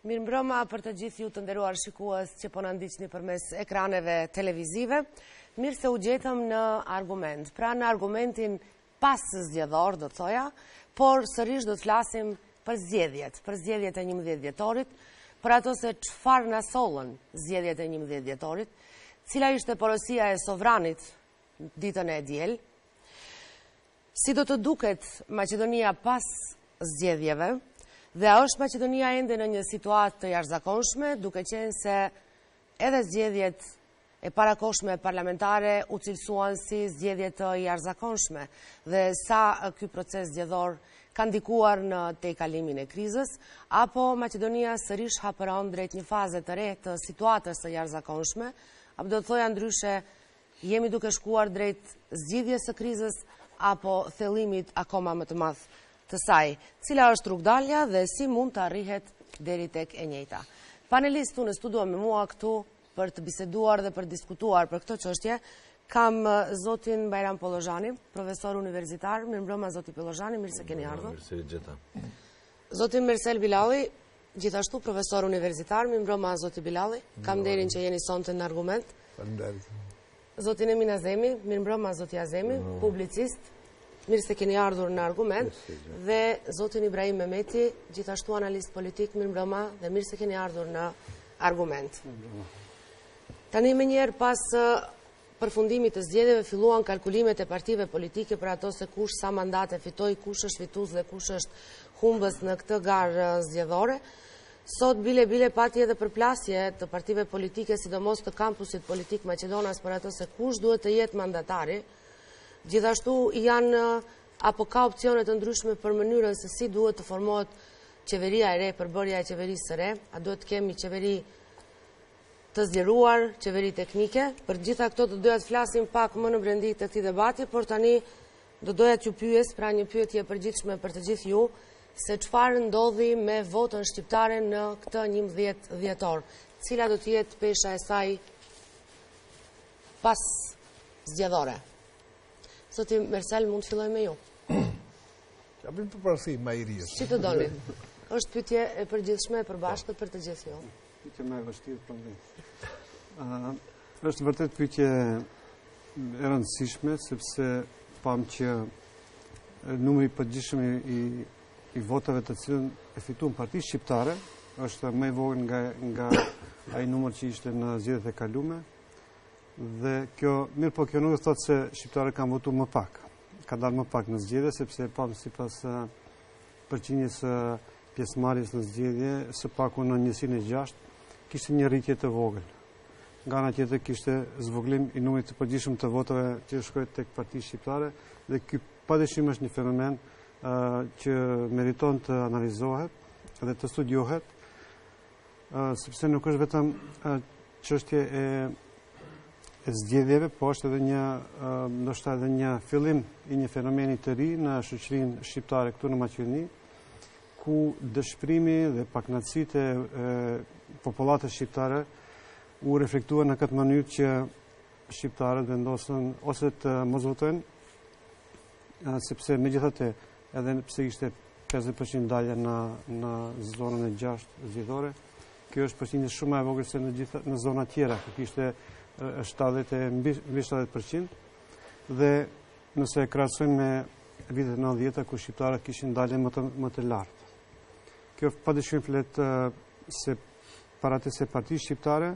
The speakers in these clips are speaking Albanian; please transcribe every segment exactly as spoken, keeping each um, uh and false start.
Mirëmbrëma për të gjithë ju të nderuar shikues që po na ndiqni përmes ekraneve televizive. Mirë se u gjetëm në argument. Pra në argumentin pas zgjedhor, do të thoja, por sërish do të flasim për zgjedhjet, për zgjedhjet e njëmbëdhjetë dhjetorit, për ato se çfarë na sollën zgjedhjet e njëmbëdhjetë dhjetorit, cila ishte porosia e sovranit ditën e diel, si do të duket Maqedonia pas zgjedhjeve, dhe a është Maqedonia ende në një situatë të jashtëzakonshme, duke qenë se edhe zgjedhjet e parakohshme parlamentare u cilësuan si zgjedhje të jashtëzakonshme dhe sa ky proces zgjedhor ka ndikuar në tejkalimin e krizës, apo Maqedonia sërish hapëron drejt një faze të re të situatës së jashtëzakonshme, apo do të thoja ndryshe jemi duke shkuar drejt zgjidhjes së krizës apo thellimit akoma më të madh të saj, cila është rrugdalja dhe si mund të arrihet deri tek e njëjta. Panelistu në studio me mua këtu për të biseduar dhe për diskutuar për këtë çështje, kam zotin Bajram Pollozhani, profesor universitar. Mirëmbrëma zoti Pollozhani, mirë se keni ardhur. Mirë gjeta. Zotin Mersel Bilalli, gjithashtu profesor universitar. Mirëmbrëma zoti Bilalli, kam nderin që jeni sonte në argument. Faleminderit. Zotin Emin Azemi, mirëmbrëma zoti Azemi, publicist. Mirë se keni ardhur në argument, dhe zotin Ibrahim Mehmeti, gjithashtu analist politik, mirëmbrëma dhe mirë se keni ardhur në argument. Tani më njerë pas përfundimit të zgjedhjeve filluan kalkulimet e partive politike për ato se kush sa mandate fitoi, kush është fitues dhe kush është humbës në këtë garë zgjedhore. Sot bile bile pati edhe përplasje të partive politike, sidomos të kampusit politik Maqedonas për ato se kush duhet të jetë mandatari. Gjithashtu janë apo ka opcione të ndryshme për mënyrën se si duhet të formohet qeveria e re, përbërja e qeverisë së re, a duhet të kemi qeveri të zgjeruar, qeveri teknike. Për gjitha këto do doja të flasim pak më në brendi të këtij debati, por tani do doja t'ju pyes, pra një pyetje e përgjithshme për të gjithë ju, se çfarë ndodhi me votën shqiptare në këtë njëmbëdhjetë dhjetor. Cila do të jetë pesha e saj pas zgjedhore? Zoti Mersel, mund të filloj me ju. Ja bëjmë përparësi më i rijës. Si të doni? Është pyetje e përgjithshme e përbashkët për të gjithë ju. Pyetje më e vështirë për ne. Është vërtet pyetje e rëndësishme, sepse pam që numri i përgjithshëm i i votave të cilën e fituan Partia Shqiptare është më i vogël nga nga ai numër që ishte në zgjedhjet e kaluara. Dhe kjo, mirë po kjo nuk thotë se shqiptarët kanë votuar më pak. Ka dalë më pak në zgjedhje, sepse pam sipas përqindjes së pjesëmarrjes në zgjedhje, së paku në njësinë e gjashtë, kishte një rritje të vogël. Nga ana tjetër kishte zvogëlim i numrit të përgjithshëm të votave që shkoi tek Partia Shqiptare, dhe ky padyshim është një fenomen uh, që meriton të analizohet dhe të studiohet, uh, sepse nuk është vetëm uh, çështje e e zgjedhjeve, po është edhe një, ndoshta edhe një fillim i një fenomeni të ri në shoqërinë shqiptare këtu në Maqedoni, ku dëshpërimi dhe pakënaqësitë e popullatës shqiptare u reflektuan në këtë mënyrë që shqiptarët vendosën ose të mos votojnë, sepse megjithatë edhe pse ishte pesëdhjetë përqind dalje në në zonën e gjashtë zgjedhore, kjo është përqindje shumë e vogël se në gjitha në zona tjera, ku kishte shtatëdhjetë mbi shtatëdhjetë përqind, dhe nëse e krahasojmë me vitet e nëntëdhjetë ku shqiptarët kishin dalje më të, më të lartë. Kjo padyshim flet se para të se Partia Shqiptare,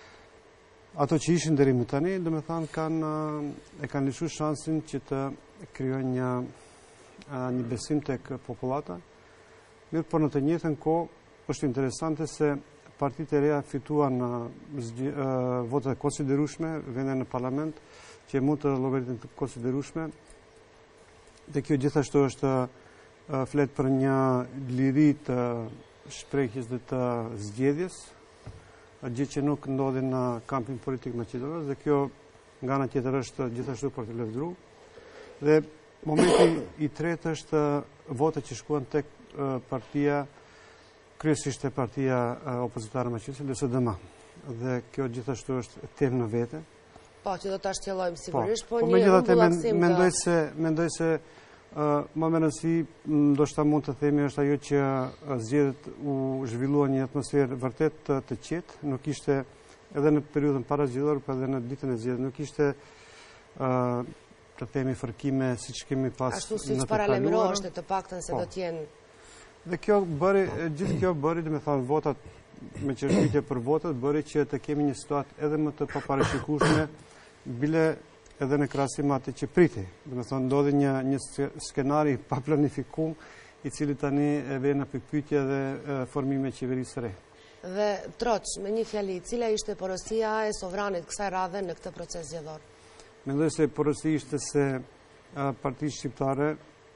ato që ishin deri më tani, domethënë kanë e kanë lëshuar shansin që të krijojnë një një besim tek popullata. Mirë, por në të njëjtën kohë është interesante se partitë e reja fituan uh, votat konsiderueshme, vende në parlament që mund të llogariten të konsiderueshme, dhe kjo gjithashtu është uh, flet për një liri të shprehjes dhe të zgjedhjes, gjë që nuk ndodhi në kampin politik maqedonez, dhe kjo nga ana tjetër është gjithashtu për të lëvdruar. Dhe momenti i tretë është votat që shkuan tek uh, partia kryesisht e partia opozitare maqedoneze, L S D M. Dhe kjo gjithashtu është temë në vete. Po, që do ta shtjellojmë sigurisht, po, po një rrugullim men, mendoj se mendoj se Më me rëndësi, ndoshta mund të themi është ajo që zgjedhët u zhvillua një atmosferë vërtet të qetë, nuk ishte edhe në periudhën para zgjedhore, por edhe në ditën e zgjedhjes, nuk ishte të themi fërkime siç kemi pas ashtu siç paralajmërohej të paktën se do të jenë. Dhe kjo bëri, gjithë kjo bëri, do të thonë votat me çështje për votat bëri që të kemi një situatë edhe më të paparashikueshme, bile edhe në krahasim atë që priti. Do të thonë ndodhi një një skenari pa planifikuar, i cili tani e vjen në pikpyetje dhe formime qeverisë së re. Dhe Troç, me një fjali, cila ishte porosia e sovranit kësaj radhe në këtë proces zgjedhor? Mendoj se porosia ishte se Partia Shqiptare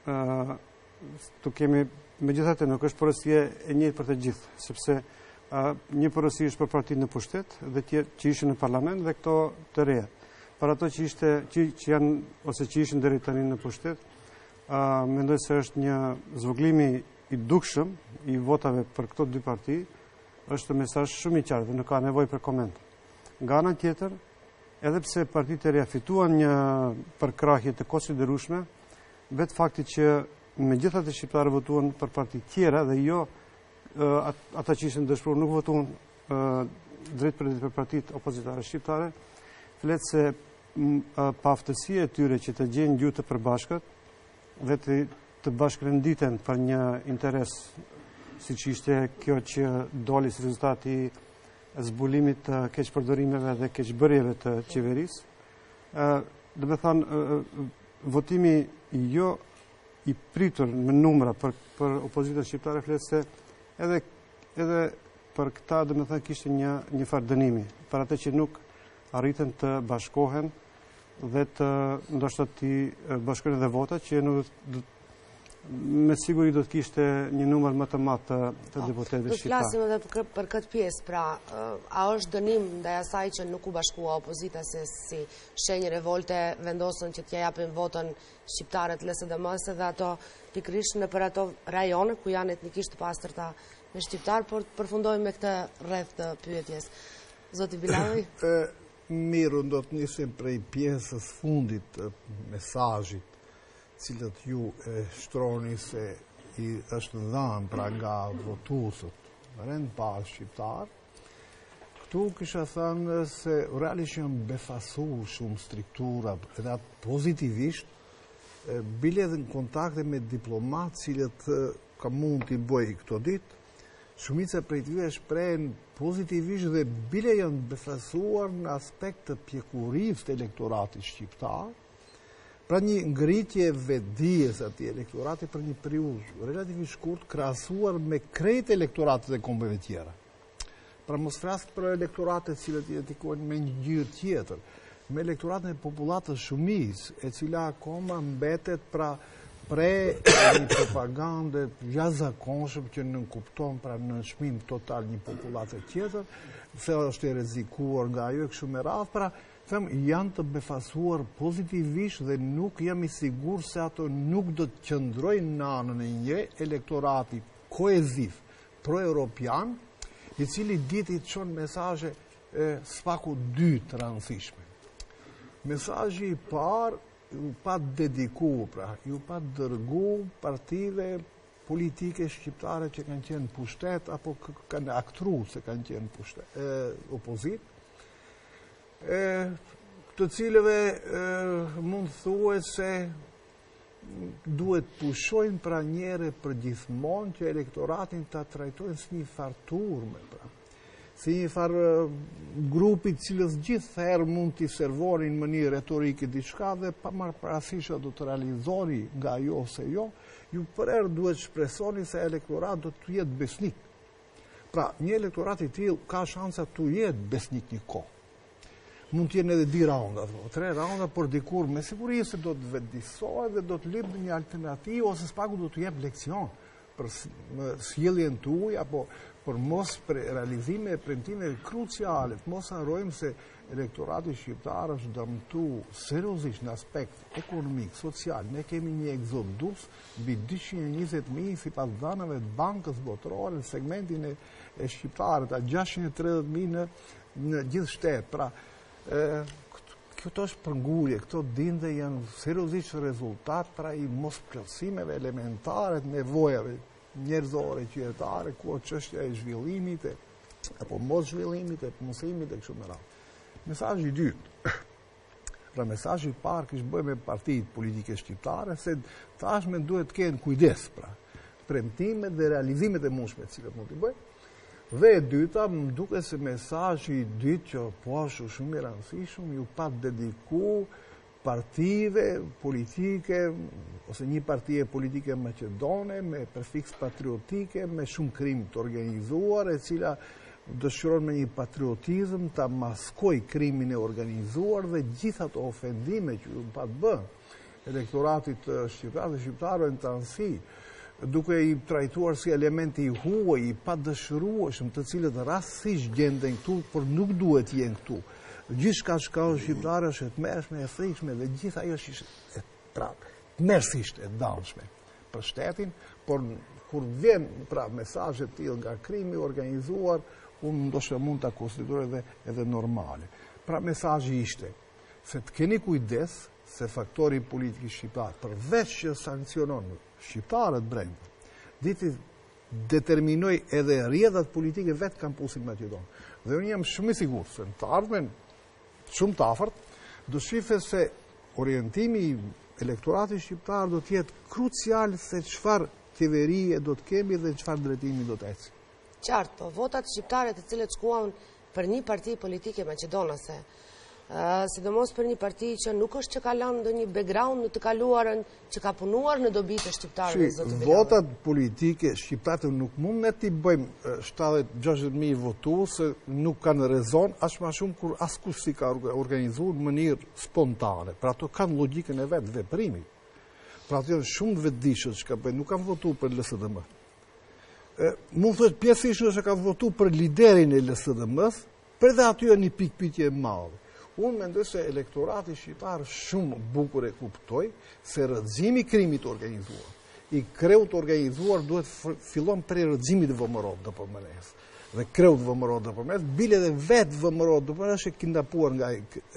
tu kemi, megjithatë nuk është porosia e njëjtë për të gjithë, sepse një porosi është për partitë në pushtet dhe tjerë që ishin në parlament dhe këto të reja. Për ato që ishte që, që janë ose që ishin deri tani në pushtet, uh, mendoj se është një zvoglimi i dukshëm i votave për këto dy parti, është mesazh shumë i qartë dhe nuk ka nevojë për koment. Nga ana tjetër, edhe pse partitë e reja fituan një përkrahje të konsiderueshme, vetë fakti që megjithatë shqiptarët votuan për parti tjera dhe jo uh, ata që ishin dëshpëruar nuk votuan uh, drejt për drejt për partitë opozitare shqiptare, flet se pa aftësia e tyre që të gjejnë gjuhë të përbashkët dhe të, të bashkërenditen për një interes, siç ishte kjo që doli si rezultat i zbulimit të keqpërdorimeve dhe keqbërjeve të qeverisë. Do të thonë, votimi jo i pritur me numra për, për opozitën shqiptare flet se edhe, edhe për këta do të thonë kishte një, një farë dënimi, për atë që nuk arritën të bashkohen dhe të ndoshta të bashkojnë dhe votat që nuk me siguri do të kishte një numër më të madh të, të deputetëve shqiptar. Do të flasim edhe për, për këtë pjesë, pra a është dënim ndaj asaj që nuk u bashkua opozita se si shenjë revolte vendosën që t'ja japin votën shqiptarët L S D M-s dhe ato pikërisht në për ato rajone ku janë etnikisht të pastërta me shqiptar, por përfundojmë me këtë rreth të pyetjes. Zoti Bilavi? Miru, do të nisim prej pjesës fundit të mesazhit, cilët ju e shtroni se i është dhënë pra nga votuesët rend parë shqiptar. Këtu kisha thënë se realisht janë befasuar shumë struktura edhe pozitivisht, bile edhe në kontakte me diplomatë cilët ka mund t'i bëj këto ditë. Shumica prej tyre shprehen pozitivisht dhe bile janë befasuar në aspekt të pjekurisë të elektoratit shqiptar, pra një ngritje vetdijes atij elektorati për një periudhë relativisht shkurt krahasuar me krejt elektoratet e kombeve tjera. Pra mos flas për elektoratet cilët identifikohen me një ngjyrë tjetër, me elektoratin e popullatës shumicë, e cila akoma mbetet pra pre një propagande jashtëzakonshëm që nuk kupton pra në çmim total një popullate tjetër, se është e rrezikuar nga ajo e kështu me radhë, pra them janë të befasuar pozitivisht dhe nuk jam i sigurt se ato nuk do të qëndrojnë në anën e një elektorati koeziv pro-europian, i cili ditë i çon mesazhe spaku dy të rëndësishme. Mesazhi i parë ju pa dediku, pra, ju pa dërgu partive politike shqiptare që kanë qenë pushtet, apo kanë aktru se kanë qenë pushtet, e, opozit, e, të cilëve e, mund thuhet se duhet pushojnë pra njëre për gjithmonë që elektoratin të trajtojnë si një farturme, pra. Si një farë grupi cilës gjithë herë mund t'i servonin më një retorike diçka dhe pa marrë parasysh do të realizori nga jo ose jo, ju përherë duhet shpresoni se elektorat do të jetë besnik. Pra, një elektorat i tillë ka shansa të jetë besnik një kohë. Mund t'jenë edhe di raunda, tre raunda, por dikur me siguri se do të vetëdijsohet dhe do të lip një alternativë ose s'paku do të jep leksion për sjelljen tuaj apo për mos për realizime e premtime kruciale, mos harrojmë se elektorati shqiptar është dëmtuar seriozisht në aspekt ekonomik, social. Ne kemi një egzodus mbi dyqind e njëzet mijë sipas dhanave të Bankës Botërore në segmentin e, e shqiptarët, a gjashtëqind e tridhjetë mijë në, në gjithë shtetë. Pra, e, këto është përngulje, këto dinde janë seriozisht rezultat pra i mos plotësimeve elementare të nevojave njerëzore, qytetare, ku çështja e zhvillimit e apo mos zhvillimit e punësimit e kështu me radhë. Mesazhi i dytë. Pra mesazhi i parë kishte bëjë me partitë politike shqiptare se tashmë duhet të kenë kujdes pra premtimet dhe realizimet e mundshme të cilat mund të bëjnë. Dhe e dyta, më duket se mesazhi i dytë që po është shumë i rëndësishëm, ju pa dediku partive politike ose një partie politike maqedone me prefiks patriotike, me shumë krim të organizuar, e cila dëshiron me një patriotizëm ta maskoj krimin e organizuar dhe gjitha ato ofendime që ju pa të bën elektoratit shqiptar dhe shqiptarëve në tansi, duke i trajtuar si elementi i huaj, i pa dëshirueshëm, të cilët rastësisht gjenden këtu, por nuk duhet jenë këtu. Gjithçka që ka shqiptare është e tmerrshme, e thikshme dhe gjithë ajo është e prapë, tmerrsisht e dëmshme për shtetin, por kur vjen pra mesazhe të tillë nga krimi organizuar, unë ndoshta mund ta konsideroj edhe edhe normale. Pra mesazhi ishte se të keni kujdes se faktori politik shqiptar, përveç që sankcionon shqiptarët brenda, diti determinoj edhe rrjedhat politike vetë kampusin Maqedon. Dhe unë jam shumë i sigurt se në të ardhmen shumë të afërt do shifet se orientimi i elektoratit shqiptar do të jetë krucial se çfarë qeverie do të kemi dhe çfarë drejtimi do të ecë. Qartë, po votat shqiptare të cilët shkuan për një parti politike maqedonase, sidomos për një parti që nuk është që ka lënë ndonjë background në të kaluarën, që ka punuar në dobi të shqiptarëve. Shi, votat politike shqiptarët nuk mund ne t'i bëjmë shtatëdhjetë gjashtëdhjetë mijë votues se nuk kanë rezon, as më shumë kur askush si ka organizuar në mënyrë spontane. Pra ato kanë logjikën e vet veprimit. Pra ato janë shumë vetëdijshëm që ka bëjnë, nuk kanë votuar për L S D M. Mund të thotë pjesëisht se ka votuar për liderin e L S D M-s, për dhe aty një pikpyetje e madhe. Unë mendoj se elektorati shqiptar shumë bukur e kuptoj se rrëzimi i krimit organizuar, i kreut organizuar duhet fillon prej rrëzimit vëmëror do përmes. Dhe kreut vëmëror do përmes, bile dhe vetë vëmëror do përmes është kindapuar nga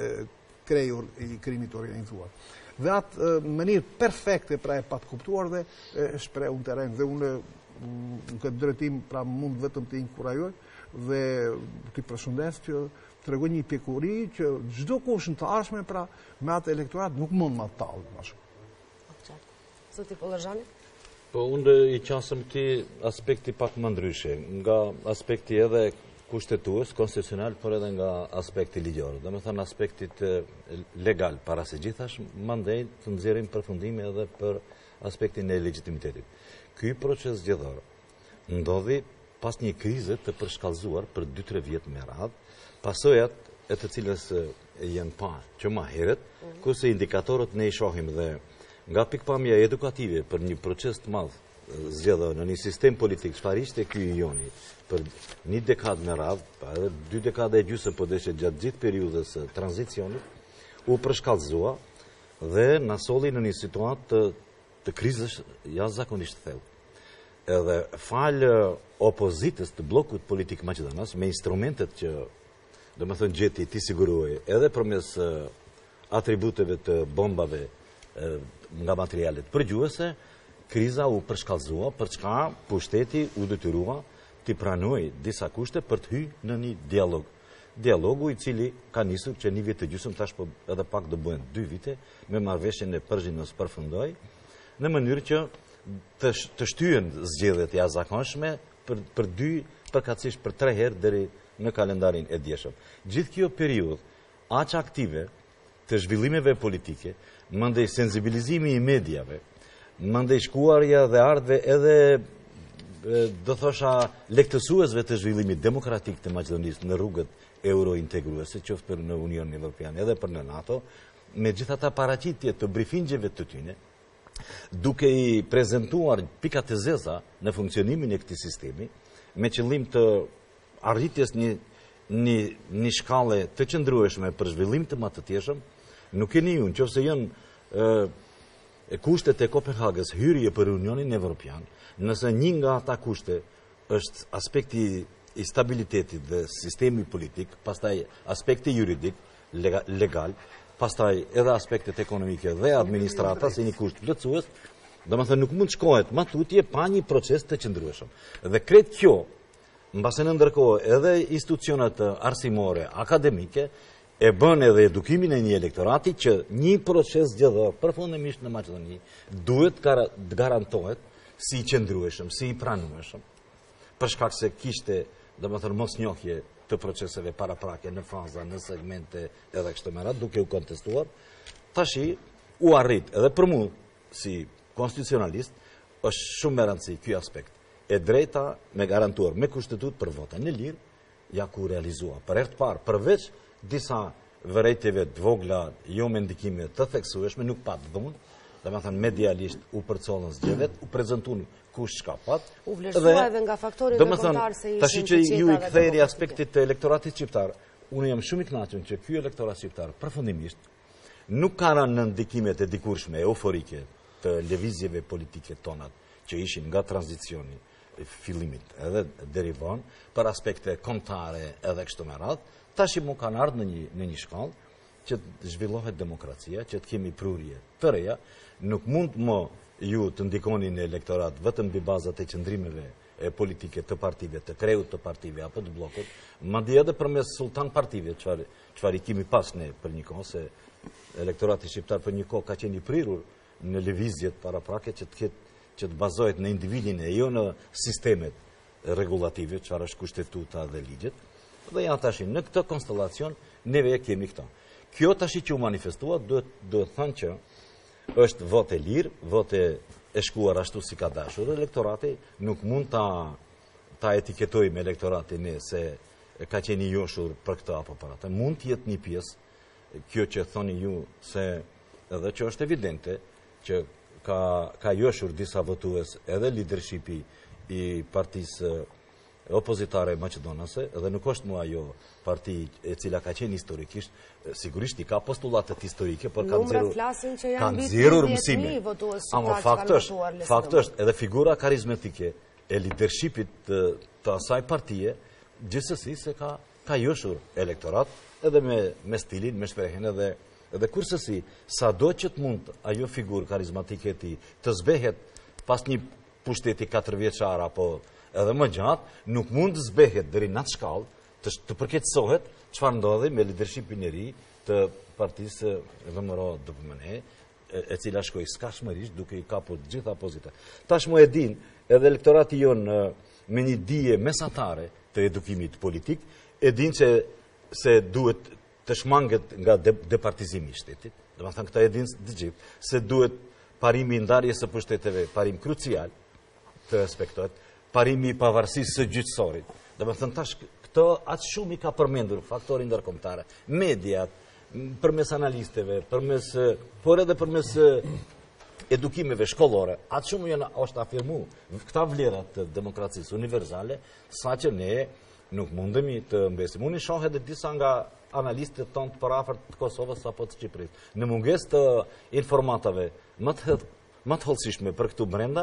kreju i krimit organizuar. Dhe atë mënyrë perfekte pra e pat kuptuar dhe shpreh un terren dhe unë në këtë drejtim pra mund vetëm të inkurajoj dhe të përshëndes që të regoj një pjekuri që çdo kush në të ardhmen pra me atë elektorat nuk mund ma tallë më shumë. Zoti Pollazhani? Po unë i qasëm ti aspekti pak më ndryshe, nga aspekti edhe kushtetues, konstitucional, por edhe nga aspekti ligjor. Dhe me thënë aspektit legal, para se gjithash, mandej të nxjerrim përfundime edhe për aspektin e legitimitetit. Ky proces zgjedhor ndodhi pas një krize të përshkallëzuar për dy tre vjet me radhë, pasojat e të cilës janë pa që ma heret, kurse indikatorët ne i shohim dhe nga pikpamja edukative për një proces të madh zgjedhor në një sistem politik, çfarë ishte ky i joni për një dekadë me radhë, pa edhe dy dekada e gjysmë po deshe gjatë gjithë periudhës së tranzicionit, u përshkallëzua dhe na solli në një situatë të, të krizës jashtëzakonisht thellë. Edhe falë opozitës të blokut politik maqedonas me instrumentet që do më thënë gjeti ti siguruaj edhe përmes atributeve të bombave nga materialet përgjuese, kriza u përshkallëzua për çka pushteti u detyrua të pranoj disa kushte për të hyrë në një dialog. Dialogu i cili ka nisur që një vit të gjysmë tash po edhe pak do bëhen dy vite me marrëveshjen e Përzhinës përfundoi në mënyrë që të, të shtyhen zgjedhjet e jashtëzakonshme për, për dy, përkatësisht për tre herë deri në kalendarin e dieshëm. Gjithë kjo periudhë aq aktive të zhvillimeve politike, mandej sensibilizimi i mediave, mandej shkuarja dhe ardhve edhe do thosha lektësuesve të zhvillimit demokratik të Maqedonisë në rrugët eurointegruese, qoftë për në Unionin Evropian edhe për në NATO, me gjithata paraqitje të brifingjeve të tyne, duke i prezentuar pikat e zeza në funksionimin e këtij sistemi, me qëllim të arritjes një, një, një shkallë të qëndrueshme për zhvillim të më të tjeshëm, nuk e një unë, qofse janë e, kushtet e Kopenhagës hyrje për Unionin Evropian, nëse një nga ata kushte është aspekti i stabilitetit dhe sistemi politik, pastaj aspekti juridik, legal, pastaj edhe aspektet ekonomike dhe administrata si një kusht plotësues, domethënë nuk mund shkohet matutje pa një proces të qëndrueshëm. Dhe krejt kjo, mbase në ndërkohë edhe institucionet arsimore, akademike, e bën edhe edukimin e një elektorati që një proces zgjedhor përfundimisht në Maqedoni duhet të garantohet si i qëndrueshëm, si i pranueshëm, për shkak se kishte, domethënë mosnjohje të proceseve paraprake në faza, në segmente edhe kështu me radhë, duke u kontestuar, tashi u arrit edhe për mua si konstitucionalist është shumë me rëndësi ky aspekt. E drejta me garantuar me kushtetut për votën e lirë, ja ku realizua. Për herë të parë, përveç disa vërejtjeve të vogla, jo me ndikime të theksueshme, nuk pat dhunë, dhe me thënë medialisht u përcollën zgjedhjet, u prezentun kush shka pat. U vlerësua edhe nga faktori ndërkombëtar se ishin tashi që ju i kthejeni aspektit të elektoratit shqiptar, unë jam shumë i kënaqur që ky elektorat shqiptar përfundimisht nuk ka rënë në ndikimet e dikurshme euforike të lëvizjeve politike tonat që ishin nga tranzicioni fillimit edhe deri vonë për aspekte kombëtare edhe kështu me radhë, tash më kanë ardhur në një në një shkallë që të zhvillohet demokracia, që të kemi prurje të reja, nuk mund më ju të ndikoni në elektorat vetëm mbi bazat e qëndrimeve e politike të partive, të kreut të partive apo të bllokut, madje edhe përmes sultan partive, çfarë çfarë i kemi pas ne për një kohë, se elektorati shqiptar për një kohë ka qenë i prirur në lëvizjet paraprake që të ketë që të bazohet në individin e jo në sistemet regulative, çfarë është kushtetuta dhe ligjet. Dhe ja tash në këtë konstellacion neve e kemi këta. Kjo tash që u manifestua duhet duhet thënë që është votë e lirë, votë e shkuar ashtu si ka dashur. Elektorati nuk mund ta ta etiketojmë elektoratin ne se ka qenë i joshur për këtë apo për atë. Mund të jetë një pjesë kjo që thoni ju se edhe që është evidente që ka ka joshur disa votues edhe leadershipi i partisë opozitare maqedonase, dhe nuk është mua ajo parti e cila ka qenë historikisht, sigurisht i ka postulatet historike, por kanë nxjerrur kanë nxjerrur mësime. Ama fakt është, fakt është edhe figura karizmatike e leadershipit të, të asaj partie, gjithsesi se ka ka joshur elektorat edhe me me stilin, me shprehjen edhe edhe kursesi, sado që të mund ajo figurë karizmatike e tij të zbehet pas një pushteti katër vjeçar apo edhe më gjatë, nuk mund të zbehet deri në atë shkallë të, të përkeqësohet çfarë ndodhi me leadershipin e ri të partisë V M R O D P M N E, e, e cila shkoi skashmërisht duke i kapur të gjitha pozitat. Tashmë e din edhe elektorati jon me një dije mesatare të edukimit politik, e din se se duhet të shmanget nga de, departizimi i shtetit. Domethënë këta e din të gjithë se duhet parimi i ndarjes së pushteteve, parim krucial të respektohet, parimi i pavarësisë së gjyqësorit. Domethënë tash këto atë shumë i ka përmendur faktori ndërkombëtar, mediat, përmes analisteve, përmes por edhe përmes edukimeve shkollore, atë shumë janë është afirmu këta vlerat të demokracisë universale, saqë ne nuk mundemi të mbesim. Unë shoh edhe disa nga analistët tonë të përafërt të Kosovës apo të Shqipërisë. Në mungesë të informatave më të më të hollësishme për këtu brenda,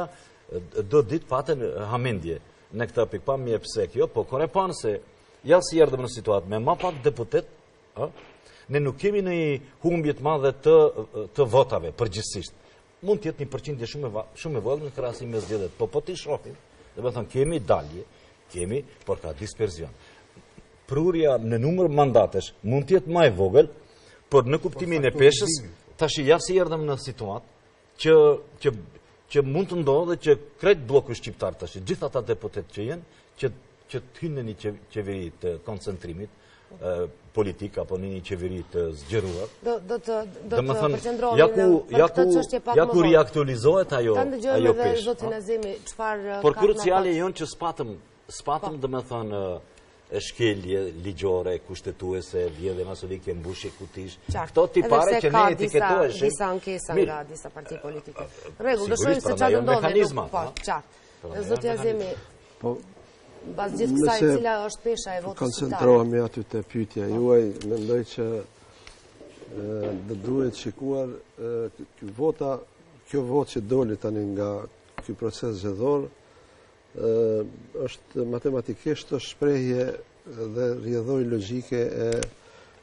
do ditë patën hamendje në këtë pikpamje pse kjo, po kur e pan se ja si erdhëm në situatë me më pak deputet, ë, ne nuk kemi në humbje të madhe të të votave përgjithsisht. Mund të jetë një përqindje shumë e shumë e vogël në krahasim me zgjedhjet, po po ti shohim, do të thonë kemi dalje, kemi, por ka dispersion. Prurja në numër mandatesh mund të jetë më e vogël, por në kuptimin e peshës, tash ja si erdhëm në situatë që që që mund të ndodhë që krejt bloku shqiptar tash, gjithë ata deputet që janë, që që të hynë në një qeveri të koncentrimit e, politik apo në një qeveri të zgjeruar. Do do të do të përqendrohemi ja ku ja ku ja ku riaktualizohet ajo ajo peshë. Zotin Azimi, çfarë por kruciale janë që spatëm spatëm domethënë shkelje ligjore, kushtetuese, vjedhje masolike, mbushje kutish. Këto tipare që ne etiketoheshim. Disa ankesa nga disa parti politike. Rregull, do shohim se çfarë do ndodhë. Po, qartë. Zoti Azimi, po pas gjithë kësaj, cila është pesha e votës shqiptare? Koncentrohemi aty te pyetja juaj, mendoj që do duhet shikuar ky vota, kjo votë që doli tani nga ky proces zgjedhor, është matematikisht është shprehje dhe rrjedhoj logjike e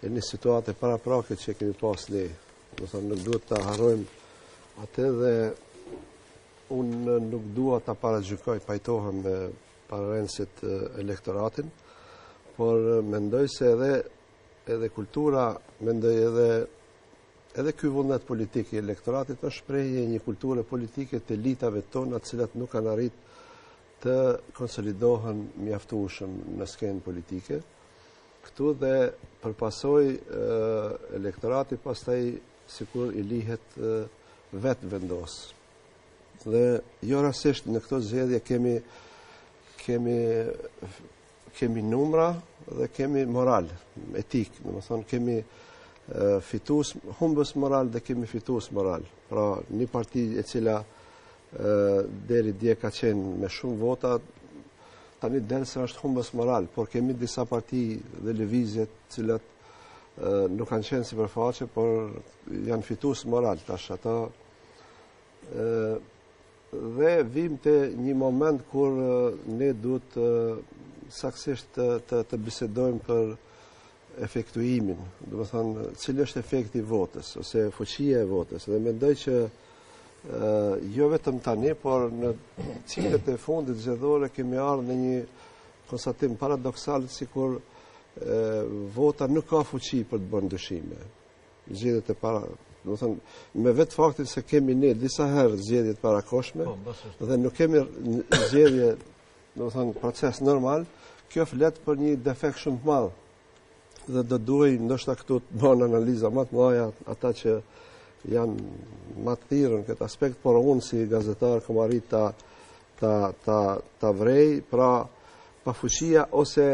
e një situatë paraprake që kemi pas ne. Do thonë nuk duhet ta harrojmë atë dhe unë nuk dua ta paragjykoj, pajtohem me pararenësit elektoratin, por mendoj se edhe edhe kultura, mendoj edhe edhe ky vullnet politik i elektoratit është shprehje një kulture politike të elitave tona, të cilat nuk kanë arrit të konsolidohen mjaftueshëm në skenë politike. Këtu dhe përpasoj elektorati pastaj sikur i lihet vetë vendos. Dhe jo rastisht në këto zgjedhje kemi kemi kemi numra dhe kemi moral, etik, domethënë kemi uh, fitues, humbës moral dhe kemi fitues moral. Pra një parti e cila uh, deri dje ka qenë me shumë vota, tani del se është humbës moral, por kemi disa parti dhe lëvizje të cilat uh, nuk kanë qenë sipërfaqe, por janë fitues moral tash ata. Uh, dhe vim të një moment kur uh, ne duhet uh, saksisht të, të, të bisedojmë për efektuimin, do të thonë cili është efekti i votës ose fuqia e votës. Dhe mendoj që uh, jo vetëm tani, por në ciklet e fundit zgjedhore kemi ardhur në një konstatim paradoksal, sikur uh, vota nuk ka fuqi për të bërë ndryshime. Zgjedhjet e para, do të thonë me vetë faktin se kemi ne disa herë zgjedhjet parakoshme dhe nuk kemi zgjedhje, do të thonë proces normal, kjo flet për një defekt shumë të madh. Dhe do duhej ndoshta këtu të bëhen analiza më të mëdha ata që janë më të thirrën në këtë aspekt, por unë si gazetar kam arrit ta ta ta ta vrej, pra pa fuqia ose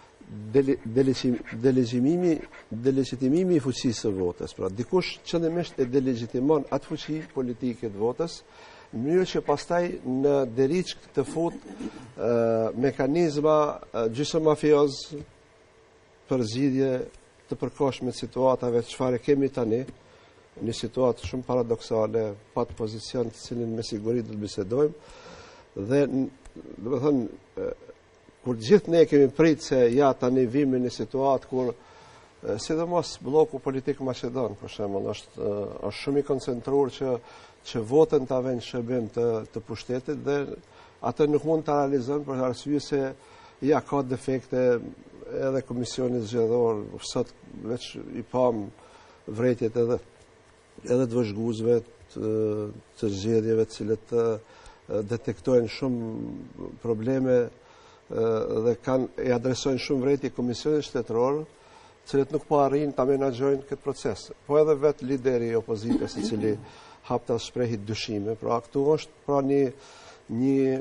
delegjimimi delegitimimi i fuqisë së votës. Pra dikush qëndrimisht e delegitimon atë fuqi politike të votës, në mënyrë që pastaj në deriçk të fut uh, mekanizma uh, gjysmëmafioz për zgjidhje të përkohshme të situatave çfarë kemi tani, një situatë shumë paradoksale, pa të pozicion të cilin me siguri do të bisedojmë, dhe do të thonë uh, kur gjithë ne kemi prit se ja tani vimi në situatë kur uh, sidomos bloku politik Maqedon, për shembull, është uh, është shumë i koncentruar që që votën të avën shërbim të, të pushtetit dhe atë nuk mund të realizon për arsye se ja ka defekte edhe komisioni zgjedhor, sot veç i pam vretjet edhe edhe të vëzhguesve të, të zgjedhjeve të cilët të detektojnë shumë probleme dhe kanë e adresojnë shumë vretje komisionit shtetëror, të cilët nuk po arrin ta menaxhojnë këtë proces. Po edhe vetë lideri i opozitës i cili hapta shprehit dyshime. Pra këtu është pra një një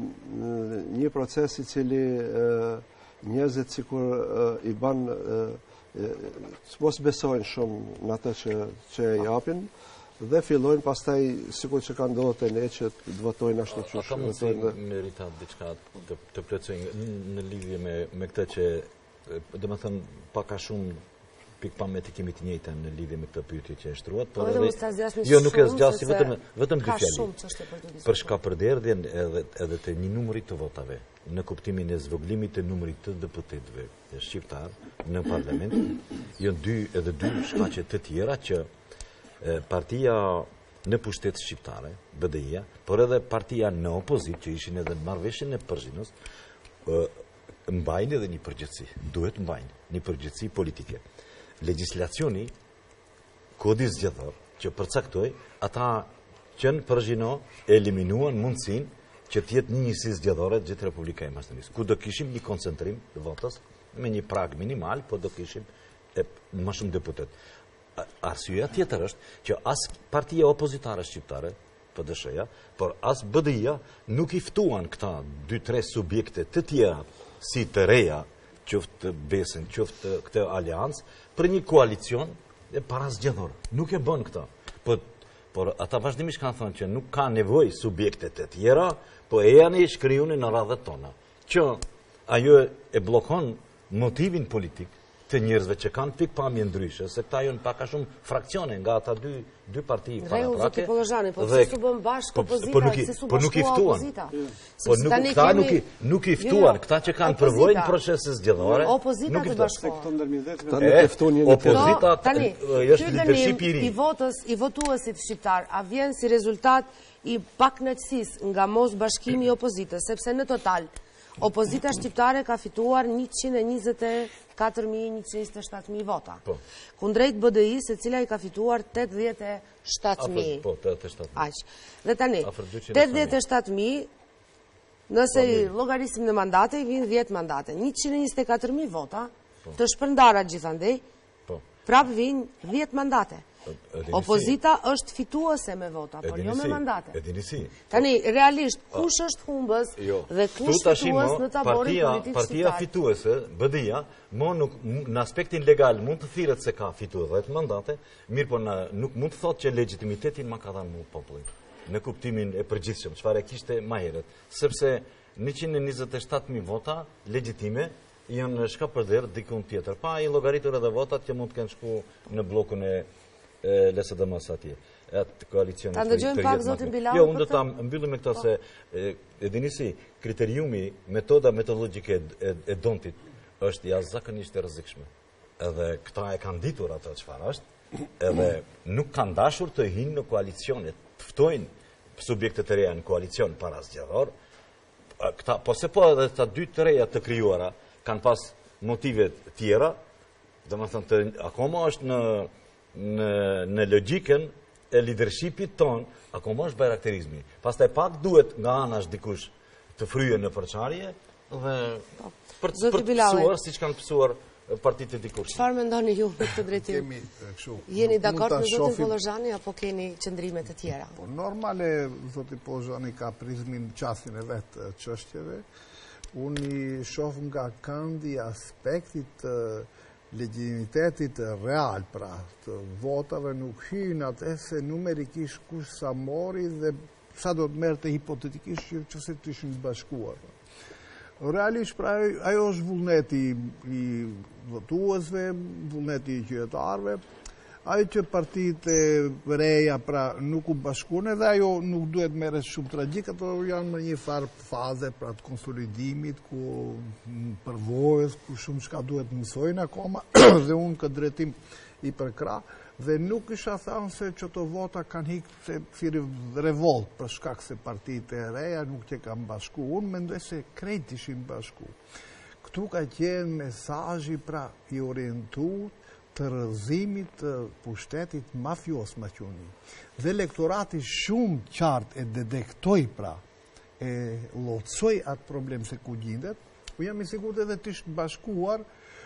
një proces i cili njerëzit sikur i bën mos besojnë shumë në atë që që e japin dhe fillojnë pastaj sikur që ka ndodhur te ne që të votojnë ashtu siç Ata mund të meritojnë diçka të të plotësojnë në lidhje me me këtë që domethënë pak a shumë pikpamjet e kemi të njëjta në lidhje me këtë pyetje që është shtruar, por edhe jo nuk e zgjasi vetëm vetëm dy fjalë. Për shkapërderdhjen edhe edhe të një numri të votave, në kuptimin e zvogëlimit të numrit të deputetëve shqiptar në parlament, janë dy edhe dy shkaqe të tjera që e, partia në pushtet shqiptare, B D I-ja, por edhe partia në opozitë që ishin edhe në marrëveshjen e Përzhinës, mbajnë edhe një përgjegjësi, duhet mbajnë një përgjegjësi politike. Legjislacioni, kodi zgjedhor që përcaktoi ata që në Përzhino eliminuan mundësinë që të jetë një njësi zgjedhore gjithë Republika e Maqedonisë, ku do kishim një koncentrim të votës me një prag minimal, po do kishim e, më shumë deputet. Arsyeja tjetër është që as partia opozitare shqiptare, P D S-ja, por as B D I-ja nuk i ftuan këta dy tre subjekte të tjera si të reja, qoftë Besën, qoftë këtë aleancë, për një koalicion e para zgjedhor. Nuk e bën këta. Por, por ata vazhdimisht kanë thënë që nuk ka nevojë subjekte të tjera, po e janë i shkriuar në radhët tona. Që ajo e bllokon motivin politik të njerëzve që kanë pikpamje ndryshe, se këta janë pak a shumë fraksione nga ata dy dy parti Rregull, zoti Pollozhani, po dhe- si su bën bashkë po- opozita, po nuk i- si su po nuk i bashkua ftuan. opozita. Po Sepse nuk, tani këta kemi- nuk i, nuk i Jo, ftuan, jo, këta që kanë opozita. përvojnë procese zgjedhore. Opozita nuk i të ftuan. Se këto bashkohen. ndërmjetëve. Ta E, nuk e ftun një një opozita Po, tani, e, është ky leadership i dënim ri. i votës, i votuesit shqiptar, a vjen si rezultat i pakënaqësisë nga mos bashkimi i opozitës, sepse në total opozita shqiptare ka fituar njëqind e njëzet e katër mijë njëqind e njëzet e shtatë mijë vota. Po. Kundrejt B D I, se cila i ka fituar tetëdhjetë e shtatë Afër- mijë. Po, të të shtatë. Aq. Dhe tani, Afër dyqind e tetëdhjetë e shtatë mijë, nëse i Po, llogarisim në mandate, i vinë dhjetë mandate. njëqind e njëzet e katër mijë vota, të shpërndara gjithandej, Po. prap vinë dhjetë mandate. E dini si. Opozita është fituese me vota, E por dini jo me si, mandate. E dini si. Tani, realisht, kush është humbës Jo. dhe Ktu kush tashi, fitues mo, në taborin partia, politik partia shqiptar? fituese, B D I-a, mo nuk në aspektin legal mund të thirret se ka fituar dhjetë mandate, mirë po na, nuk mund të thotë që legjitimitetin ma ka dhënë mu populli. Në kuptimin e përgjithshëm, çfarë kishte më herët, sepse njëqind e njëzet e shtatë mijë vota legjitime janë shka përder dikun tjetër. Pa i llogaritur edhe votat që mund të kenë shku në blokun e e L S D M-s atje. Atë koalicioni. Ta ndëgjojmë pak zotin Bilau Jo, për unë do këtë? ta mbyllim me këtë se e, e dini si, kriteriumi, metoda metodologjike e, e, e dontit është jashtëzakonisht e rrezikshme. Edhe këta e kanë ditur atë çfarë është, edhe nuk kanë dashur të hinë në koalicione, të ftojnë subjekte të reja në koalicion para zgjedhor. Këta, po se po edhe ta dy të reja të krijuara kanë pas motive tjera, domethënë të akoma është në në në logjikën e leadershipit ton, akoma është bajrakterizmi. Pastaj pak duhet nga anash dikush të fryhen në përçarje dhe për Zoti për të Bilaui. pësuar siç kanë pësuar partitë e dikush. Çfarë mendoni ju në këtë drejtim? Kemi e, kështu. Jeni mund dakord ta me zotin shohim- Pollozhani apo keni qëndrime të tjera? Po normale, zoti Pollozhani ka prizmin qastin e vetë e çështjeve. Unë i shoh nga këndi aspektit të legitimitetit real, pra, të votave nuk hynë atë se numerikisht kush sa mori dhe sa do të merrte hipotetikisht që që se të ishin bashkuar. Realisht, pra, ajo është vullneti i votuesve, vullneti i qytetarëve, ajo që partitë e reja pra nuk u bashkuan dhe ajo nuk duhet merret shumë tragjik, ato janë në një farë faze pra të konsolidimit, ku m, përvojës, ku shumë shka duhet mësojnë akoma, dhe unë këtë drejtim i përkra, dhe nuk isha thënë se që të vota kanë hikë se si revolt për shkak se partitë e reja nuk që kanë bashku. Unë mendoj se krejt ishin bashku. Këtu ka qenë mesazhi pra i orientuar të rrëzimit të pushtetit mafios maqoni. Dhe elektorati shumë qartë e detektoi pra, e llotsoi atë problem se ku gjendet. U jam i sigurt edhe të ishtë bashkuar,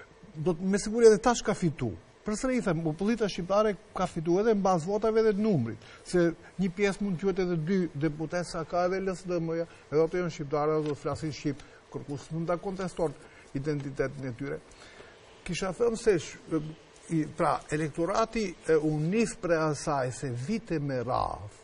do të me siguri edhe tash ka fitu. Përsëri i them, opozita shqiptare ka fitu edhe në bazë votave dhe të numrit, se një pjesë mund të quhet edhe dy deputet sa ka edhe L S D M-ja, edhe ato janë shqiptare, do të flasin shqip, kërkues mund ta kontestojnë identitetin e tyre. Kisha thënë se sh- i- pra elektorati e u nis për asaj se vite me radhë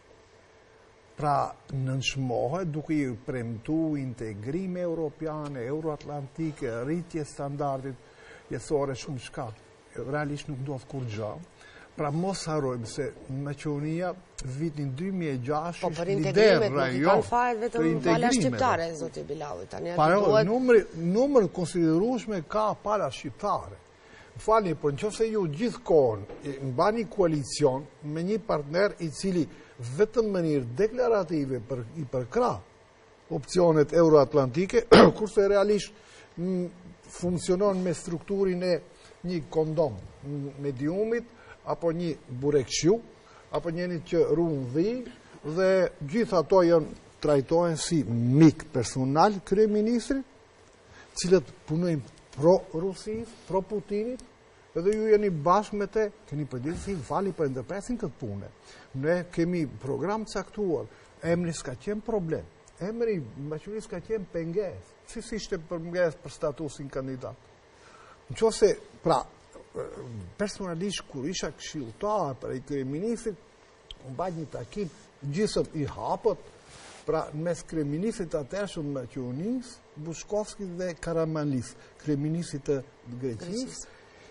pra nënshmohet duke i premtu integrime europiane, euroatlantike, rritje standardit jetësore shumë shka. Realisht nuk ndodh kur gjë. Pra mos harrojmë se Maqedonia vitin dy mijë e gjashtë Po për ishte integrimet lider nuk i rajon kanë fare të vetëm vala integrimeve. shqiptare, zoti Bilaui. Tani Pa aty jo, duhet numri, numër konsiderueshme ka pala shqiptare. Më falni, por nëse ju gjithkohon e mbani koalicion me një partner i cili vetëm në mënyrë deklarative për, i përkra opcionet euroatlantike, kurse realisht m, funksionon me strukturin e një kondom m, mediumit, apo një burekëshiu, apo njëni që runë dhi, dhe gjithë ato janë trajtohen si mik personal kryeministrit, cilët punojnë pro Rusis, pro Putinit, edhe ju jeni bashkë me te, keni përditë si fali për ndërpresin këtë pune. Ne kemi program caktuar, emri s'ka qenë problem, emri Maqedoni s'ka qenë penges, si si ishte penges për statusin kandidat. Në që se, pra, personalisht kur isha këshilltar për i kryeministrit, unë bajt një takim gjithëm i hapët, pra mes kryeministrit atërshëm Maqedonisë, Bushkovski dhe Karamanlis, kryeministrit të Greqisë,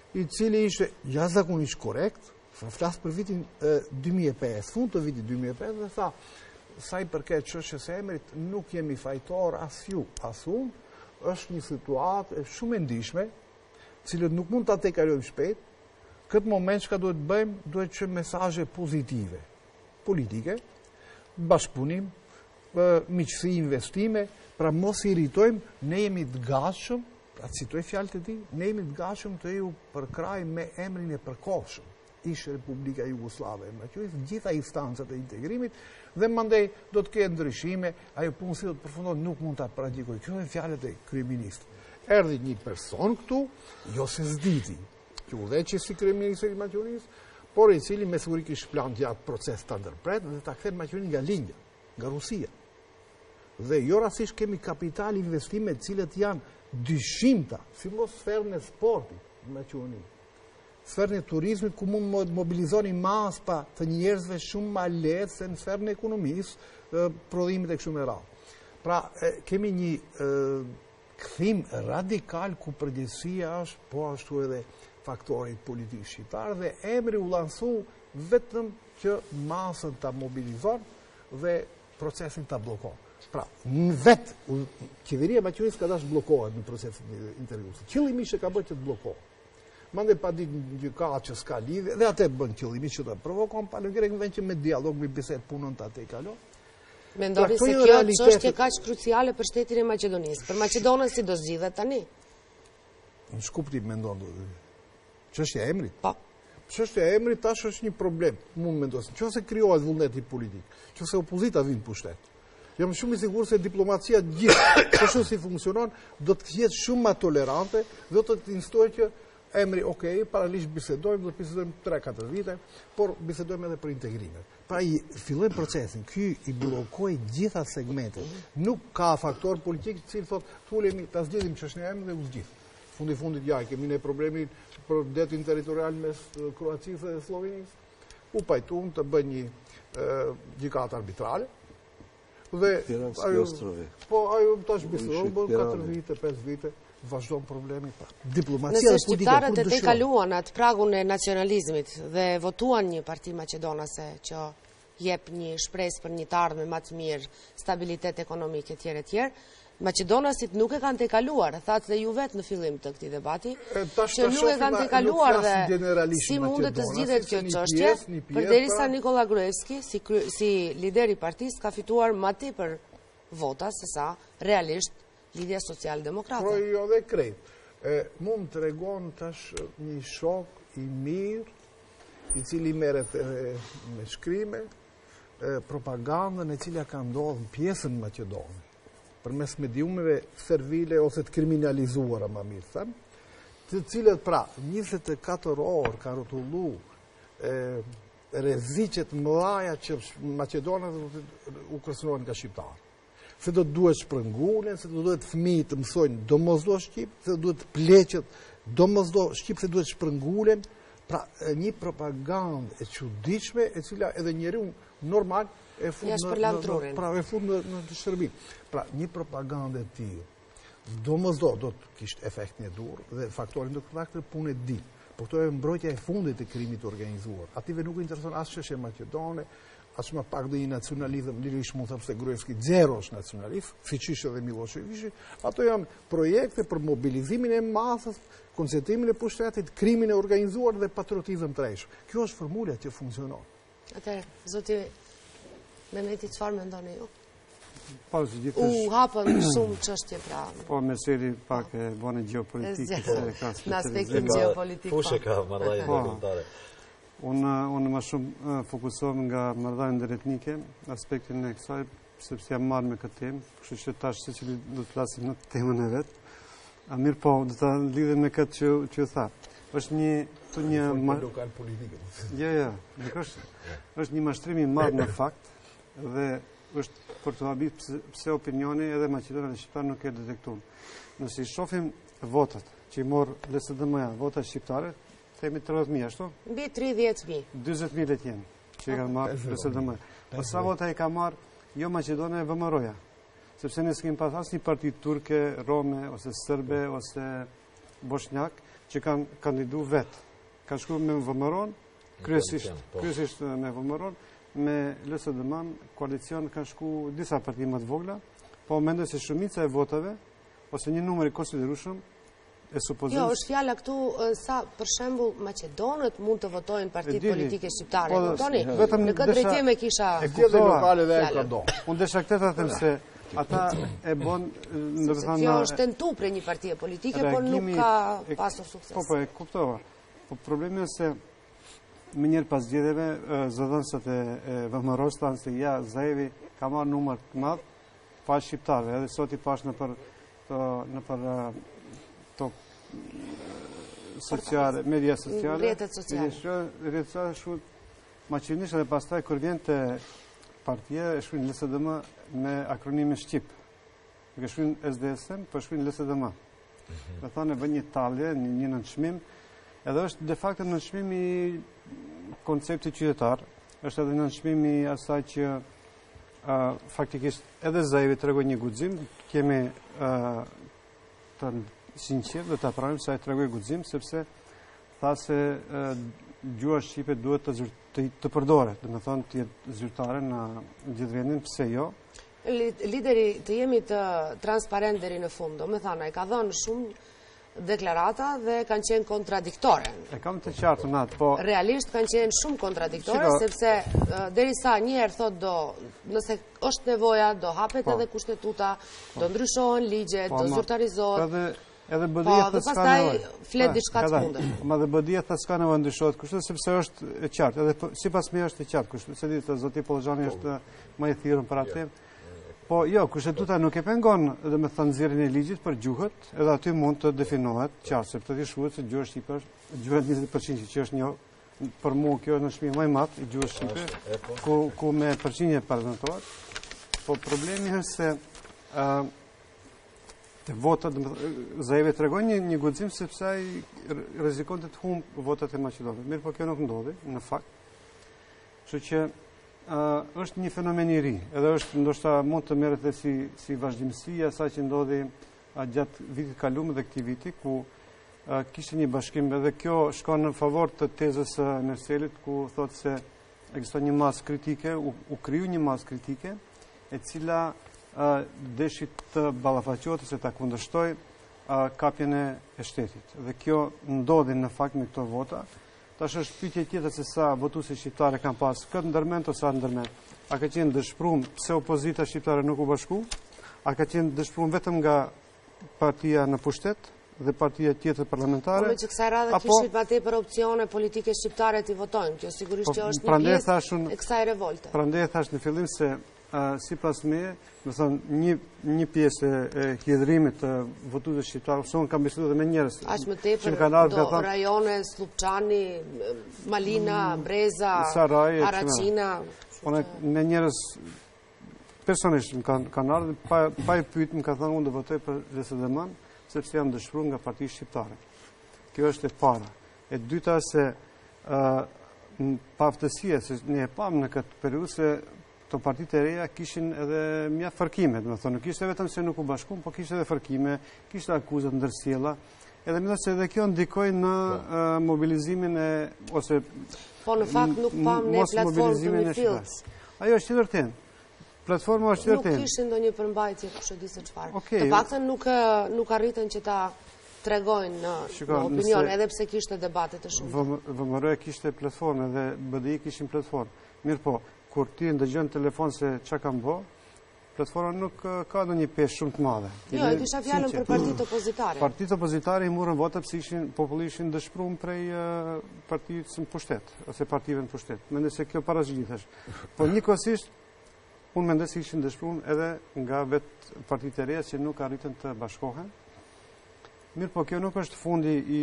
i cili ishte jashtëzakonisht korrekt, flasë për vitin dy mijë e pesë, fund të vitit dy mijë e pesë, dhe tha, sa i përket çështjes së emrit, nuk jemi fajtor as ju, as unë, është një situatë shumë e ndihshme, cilët nuk mund ta tejkalojmë shpejt. Këtë moment çka duhet bëjmë, duhet që mesazhe pozitive, politike, bashkëpunim, miqësi, investime, pra mos i irritojmë, ne jemi të gatshëm, pra citoj fjalët e tij, ne jemi të gatshëm të ju përkraj me emrin e përkohshëm. Ishte Republika Jugoslave e Maqedonisë, gjitha instancat e integrimit, dhe mandej do të ketë ndryshime, ajo punë si do të përfundohet nuk mund ta praktikoj. Kjo janë fjalët e kryeministit. Erdhi një person këtu, jo se s'diti, që udhëheqi si kryeminist i Maqedonisë, por i cili me siguri kishte plan gjatë proces ta ndërpret dhe ta kthen Maqedoninë nga lindja, nga Rusia. Dhe jo rastisht kemi kapital investime të cilët janë dyshimta, si mos sferën e sportit në Maqedoni, sferën e turizmit ku mund mobilizoni maspa të njerëzve shumë ma lehtë se në sferën e ekonomisë, prodhimit e kështu me radhë. Pra, kemi një kthim radikal ku përgjegjësia është po ashtu edhe faktorit politik shqiptar dhe emri u lansu vetëm që masën ta mobilizon dhe procesin ta bllokon. Pra, në vetë, qeveria e Maqedonisë ka dashur bllokohet në procesin interjugoslav. Qëllimisht e ka bërë që të bllokohet. Mande pa ditë në gjykatë që s'ka lidhje, dhe atë bën qëllimisht që të provokon, pa në grek në vend që me dialog, me bisedë punon të atë i kalon. Mendoni se kjo çështje kaq kruciale për shtetin e Maqedonisë, për Maqedonën si do zgjidhet tani? Në shkuptim mendon do. Çështja e emrit? Po. Çështja e emrit tash është një problem, mund mendos. Nëse krijohet vullneti politik, nëse opozita vjen në pushtet. Jam shumë i sigurt se diplomacia gjithë, ashtu si funksionon, do të jetë shumë më tolerante, do të instojë që emri, okej, okay, paralisht bisedojmë, do të bisedojmë tre katër vite, por bisedojmë edhe për integrimet. Pra i fillojmë procesin, ky i bllokoi gjitha segmentet. Nuk ka faktor politik i cili thotë, "Tulemi, ta zgjidhim çështën e emrit dhe u zgjidh." Fundi fundit ja, kemi ne problemin për detin territorial mes Kroacisë dhe Slovenisë. U pajtuam të bëj një gjykatë arbitrale. Dhe ajo, po ajo tash bisedon, bën katër vite, pesë vite. Vazhdon problemi pa. Diplomacia dhe politika. Nëse shqiptarët e tejkaluan atë pragun e nacionalizmit dhe votuan një parti maqedonase që jep një shpresë për një të ardhme më të mirë, stabilitet ekonomik etj etj, maqedonasit nuk e kanë tejkaluar, thatë dhe ju vetë në fillim të këtij debati, që nuk e kanë tejkaluar dhe si mundet të zgjidhet kjo çështje, përderisa Nikola Gruevski si si lider i partisë ka fituar më tepër vota se sa realisht Lidhja Social-Demokrate. Pro jo dhe krejt. Mund të regon tash një shok i mirë, i cili merret me shkrime, propagandën e cila ka ndodhur në pjesën Maqedone, përmes mediumeve servile ose të kriminalizuara, më mirë them, të cilët pra njëzet e katër orë ka rrotullu rreziqet mëdha që Maqedonët u kërcënojnë nga shqiptarë. Se do të duhet shprëngulen, se do duhet fëmijët të mësojnë domosdoshmë shqip, se do duhet pleqet domosdoshmë shqip, se duhet shprëngulen. Pra një propagandë e çuditshme e cila edhe njeriu normal e fut në pra e fut në në shërbim. Pra një propagandë e tillë domosdoshmë do të kishte efekt në dur dhe faktorin do të faktor punë e di. Po këto është mbrojtja e fundit të krimit të organizuar. Ative nuk i intereson as çështja maqedone, as më pak do një nacionalizëm, lirisht mund të them se Gruevski zero është nacionalist, siç ishte edhe Miloševići. Ato janë projekte për mobilizimin e masës, koncentrimin e pushtetit, krimin e organizuar dhe patriotizëm tërheqës. Kjo është formula që funksionon. Atëherë, zoti Mehmeti, çfarë mendoni ju? Po, U hapën shumë çështje pra. Po, meseli pak e bën gjeopolitikë se ka në aspektin gjeopolitik. Fushë ka marrëdhënie ndërkombëtare. Unë unë më shumë fokusohem nga marrëdhënia ndëretnike, aspektin e kësaj, sepse jam marrë me këtë temë, kështu që tash secili do të flasim në temën e vet. A mirë po, do ta lidhem me këtë që që u tha. Është një të një lokal politike. Jo, jo, nuk është. Është një mashtrim i madh në fakt dhe është për të habitur pse opinioni edhe Maqedonia dhe Shqiptar nuk e detektuan. Nëse i shohim votat që i mor L S D M-ja, votat shqiptare, themi tridhjetë mijë ashtu? Mbi tridhjetë mijë. dyzet mijë le të jenë që i kanë marrë L S D M. Po sa vota i ka marrë jo Maqedonia e V M R-ja. Sepse ne s'kemi pas asnjë parti turke, rome ose serbe ose bosnjak që kanë kandidu vetë. Kanë shku me vëmëron, kryesisht me vëmëron, me L S D M-an, koalicion kanë shku disa parti më të vogla, po mendoj se shumica e votave, ose një numër i konsiderueshëm, e supozim... Jo, është fjala këtu sa, për shembull, Maqedonët mund të votojnë partitë politike shqiptare. Votoni, në këtë drejtim e kisha... E këtë lokale dhe e këndo. Unë desha këtë të them se ata e bon... Se kjo është tentu për një partije politike, por nuk ka pasur sukses. Po, po, e kuptova. Po problemi është se më njerë pas gjitheve, zëdhënësët e vëmëros tanë se ja, Zaevi ka marrë numër të madhë, pa shqiptarve, edhe sot i pash në për në për to sociale, media sociale, rrjetet sociale. Rrjetet sociale shkruajnë maqedonisht dhe pastaj kur vjen te partia e shkruajnë L S D M me akronimin shqip. Nuk e shkruajnë S D S M, po shkruajnë L S D M. Do thonë vën një tallje, një nënçmim, edhe është de facto nënçmim i konceptit qytetar, është edhe nënçmim i asaj që Uh, faktikisht edhe Zaevi të regoj një guxim, kemi uh, të sinqer dhe të pranojmë se ai të regoj guxim, sepse tha se uh, gjua shqipe duhet të, zyrë, të, të përdore, dhe me thonë të jetë zyrtare në gjithë vendin, pse jo? Lideri, të jemi të transparent deri në fund, do me thana, e ka dhënë shumë deklarata dhe kanë qenë kontradiktore. E kam të qartë në atë, po... Realisht kanë qenë shumë kontradiktore, sepse derisa njëherë thot do, nëse është nevoja, do hapet edhe kushtetuta, do ndryshohen ligje, do zyrtarizohet. Edhe bëdia të s'ka nevojë. Flet diçka të fundit. Ma dhe bëdia të s'ka nevojë ndryshohet kushtet, sepse është e qartë. Edhe sipas me është e qartë kushtet. Se ditë zoti Pollxhani është më i thirrur për atë. Po jo, kushtetuta nuk e pengon dhe me thënë nxjerrjen e ligjit për gjuhët, edhe aty mund të definohet qartë, sepse të shkruhet se gjuha shqipe është gjuha njëzet përqind që është një, për mua kjo është në shmi më i madh i gjuhës shqipe, ku, ku me përqindje parlamentohet. Po problemi është se uh, të votat, Zaevi tregon një, një guxim sepse ai rrezikon të humbë votat e Maqedonisë. Mirë, po kjo nuk ndodhi në fakt. Kështu që Uh, është një fenomen i ri, edhe është ndoshta mund të merret si si vazhdimësi e asaj që ndodhi uh, gjatë vitit kaluar dhe këtij viti, ku uh, kishte një bashkim, edhe kjo shkon në favor të tezës së uh, Merselit, ku thotë se ekziston një masë kritike, u, u kriju një masë kritike, e cila uh, deshi të ballafaqohet ose ta kundërshtoj uh, kapjen e shtetit. Dhe kjo ndodhi në fakt me këto vota. Tash është pyetje tjetër se sa votuesi shqiptarë kanë pas këtë ndërmend ose atë ndërmend. A ka qenë dëshpëruar pse opozita shqiptare nuk u bashku? A ka qenë dëshpëruar vetëm nga partia në pushtet dhe partia tjetër parlamentare? Po me që kësaj radhe kishit më tepër opsione politike shqiptare të votojnë. Kjo sigurisht që është një pjesë e kësaj revolte. Prandaj thash në fillim se Uh, si pas me, me thënë, një, një pjesë e hjedhërimit të votuesve shqiptarë, ose unë kam biskuar me njerëz. Aq më tepër do thon, rajone, Slupçani, Malina, Breza, Saraj, Araqina. Unë me njerëz personalisht më kanë kan ardhur, pa, pa i pyet, më kanë thënë unë do votoj për L S D M-an, sepse jam dëshpëruar nga partia shqiptare. Kjo është e para. E dyta se uh, pa aftësia, se ne e pam në këtë periudhë se të partitë e reja kishin edhe mjaft fërkime, do të thonë, nuk ishte vetëm se nuk u bashkuan, po kishte edhe fërkime, kishte akuzat ndërsjella. Edhe mendoj se edhe kjo ndikoi në uh, mobilizimin e ose po në fakt nuk pam ne platformën të Midfield. Ajo është e vërtetë. Platforma është e vërtetë. Nuk kishin ndonjë përmbajtje kush e di se çfarë. Okay. Të paktën nuk nuk arritën që ta tregojnë në, në opinion, nëse, edhe pse kishte debate të shumta. V M R kishte platformë dhe B D I kishin platformë. Mirë po, kur ti ndëgjon telefon se çka kam bë, platforma nuk ka ndonjë peshë shumë të madhe. Jo, e kisha fjalën për partitë opozitare. Partitë opozitare i morën vota pse ishin populli ishin dëshpëruar prej uh, partisë në pushtet ose partive në pushtet. Mendoj se kjo parashikitesh. Po njëkohësisht unë mendoj se ishin dëshpëruar edhe nga vetë partitë e reja që nuk arritën të bashkohen. Mirë, po kjo nuk është fundi i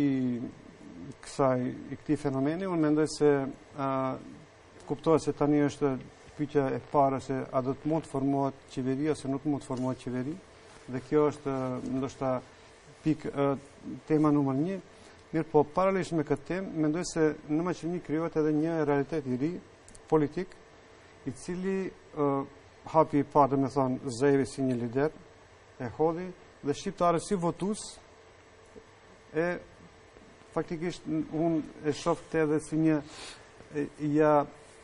kësaj i këtij fenomeni. Unë mendoj se uh, kuptohet se tani është pyetja e parë se a do të mund të formohet qeveri ose nuk mund të formohet qeveri, dhe kjo është ndoshta pik tema numër një. Mirë, po paralelisht me këtë temë, mendoj se në Maqedoni krijohet edhe një realitet i ri politik, i cili uh, hapi i parë, me thonë, Zaevi si një lider e hodhi dhe shqiptarët si votues e faktikisht unë e shoh këtë edhe si një ja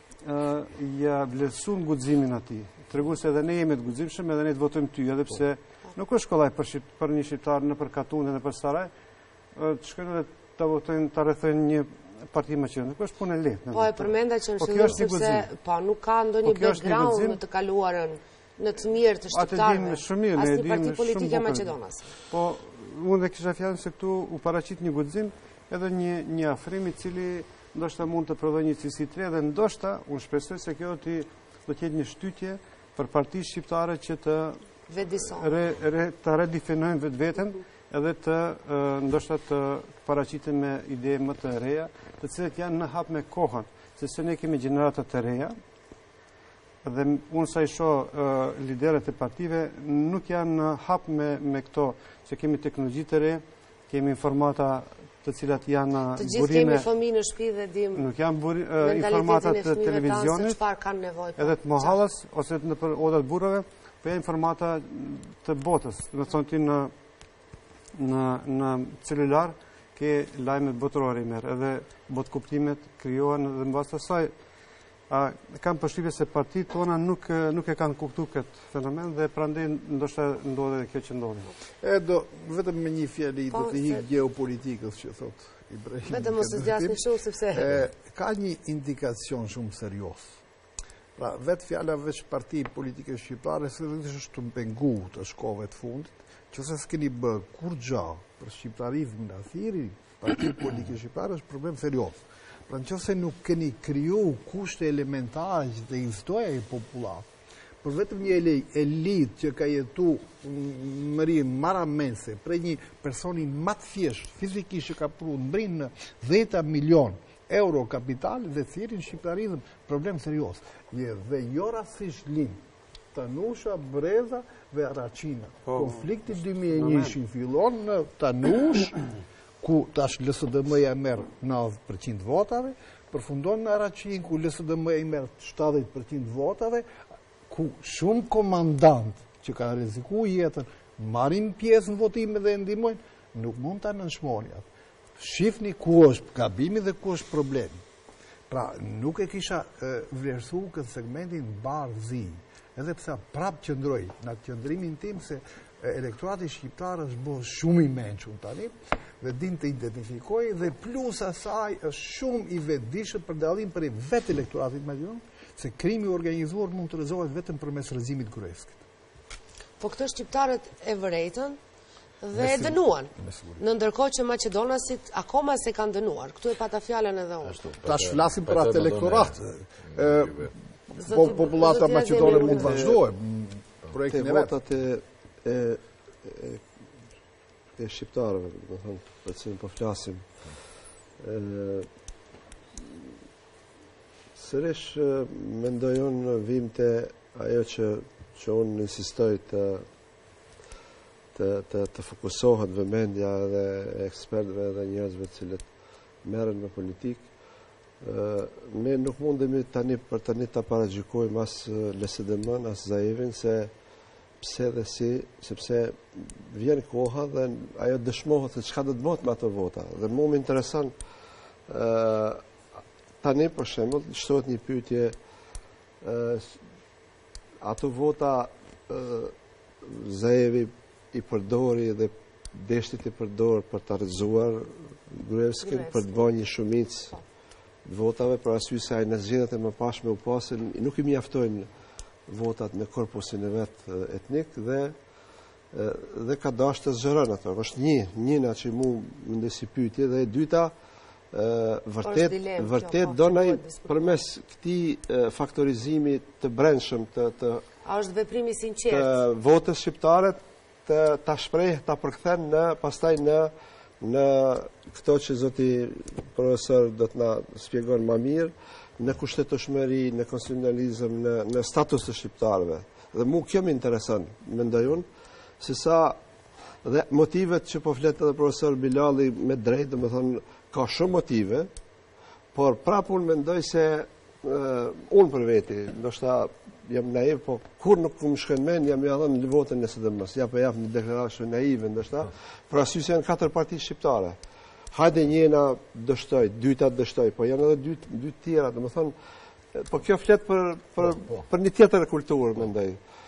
ja vlerësuar guximin atij. Tregu se edhe ne jemi të guximshëm, edhe ne të votojmë ty, edhe pse nuk është kollaj për shqip, për një shqiptar në për Katune, në për Saraj, të shkojnë edhe të votojnë, të rrethojnë një parti më qenë. Nuk është punë e lehtë. Po e përmenda që në shëllim sepse po nuk ka ndonjë background në të kaluarën në të mirë të shqiptarëve. Asnjë parti politike Maqedonas. Po unë dhe kisha fjalën se këtu u paraqit një guxim, edhe një një afrim i cili ndoshta mund të prodhojë një cilësi të re dhe ndoshta unë shpresoj se kjo ti do të jetë një shtytje për partitë shqiptare që të re, re, të redefinojnë vetveten edhe të ndoshta të paraqiten me ide më të reja, të cilat janë në hap me kohën, sepse ne kemi gjenerata të reja dhe unë sa i shoh uh, liderët e partive nuk janë në hap me, me këto, se kemi teknologji të re, kemi informata të cilat janë burime... Të gjithë kemi fëmijë në shtëpi dhe dim... Nuk janë buri, uh, informata të televizionit, edhe të mohallës, ose në për odat burrave, po janë informata të botës. Në thonë ti në, në, në celular, ke lajmet botërore i merë, edhe botë kuptimet kryohen dhe në bastë asaj. A, kam përshtypje se partitë tona nuk, nuk e kanë kuptu këtë fenomen dhe prandaj ndoshta ndodhe dhe kjo që ndodhe. E do, vetëm me një fjali do të hikë geopolitikës që thot Ibrahim. Vetëm mos të zgjasni shumë sepse... E, ka një indikacion shumë serios. Pra, vetë fjala veç parti politike shqiptare se dhe është të mpengu të shkove të fundit, që se s'keni bë kur gja për shqiptarizm në athiri, parti politike shqiptare është problem serios. Pra në që se nuk keni kriju kushte elementare që të instoja i populat, për vetëm një elit që ka jetu mëri maramense, prej një personi matë thjesht, fizikisht që ka pru në brinë në dhjetë milion euro kapital dhe thirin shqiptarizm, problem serios. Dhe jo rasisht linë, Tanusha, Breza dhe Araqina. Konflikti dy mijë e një fillon në Tanush, ku tash L S D M-ja merë nëntëdhjetë përqind votave, përfundon në Araqin, ku L S D M-ja merë shtatëdhjetë përqind votave, ku shumë komandant që ka rreziku jetën, marrin pjesë në votime dhe ndihmojnë, nuk mund ta nënshmoni atë. Shifni ku është gabimi dhe ku është problemi. Pra, nuk e kisha e, vlerësu këtë segmentin barëzi, edhe pse prap qëndroj në atë qëndrimin tim se elektorati shqiptar është bërë shumë i mençur tani dhe din të identifikoj dhe plus asaj është shumë i vetëdijshëm për dallim për vetë elektoratit maqedon se krimi organizuar mund të realizohet vetëm përmes rrezimit kryesor. Po këto shqiptarët e vërejtën dhe e dënuan. Në ndërkohë që Maqedonasit akoma se kanë dënuar. Këtu e pata fjalën edhe unë. Tash flasim për atë elektorat. Po popullata maqedone mund të vazhdojë projektin e votat e e e shqiptarëve, do të thonë, për cilën po flasim. ë Sërish mendoj unë vim te ajo që që unë insistoj të të të, të fokusohet vëmendja dhe ekspertëve dhe njerëzve të cilët merren me politikë. ë ne nuk mundemi tani për tani ta paragjykojmë as L S D M-n as Zaevin se pse dhe si, sepse vjen koha dhe ajo dëshmohet se çka do të bëhet me ato vota. Dhe mua më intereson ë tani për shembull shtohet një pyetje ë ato vota ë Zaevi i përdori dhe deshtit i përdor për të rrëzuar Gruevskin për të bënë një shumicë votave për arsye se ai në zgjedhjet e mëpashme u pasën nuk i mjaftojnë votat në korpusin e vet etnik dhe dhe ka dashur të zgjeron ato. Është një, njëna që mu më ndej si pyetje dhe e dyta ë vërtet vërtet donaj përmes këtij faktorizimi të brendshëm të të A është veprimi sinqert? Të votës shqiptare të ta shpreh, ta përkthen në pastaj në në këto që zoti profesor do të na shpjegon më mirë, në kushtetueshmëri, në konstitucionalizëm, në në status të shqiptarëve. Dhe mu kjo më intereson, mendoj unë, se sa dhe motivet që po flet edhe profesor Bilali me drejt, domethënë ka shumë motive, por prapë unë mendoj se uh, unë për veti, ndoshta jam naiv, po kur nuk më shkon mend jam ja dhënë votën në S D M-s. Ja po jap një deklaratë naive ndoshta, për arsye se janë katër parti shqiptare. hajde njena dështoj, dyta dështoj, po janë edhe dy, dy tjera, dhe më thonë, po kjo flet për, për, për një tjetër kulturë, mendoj.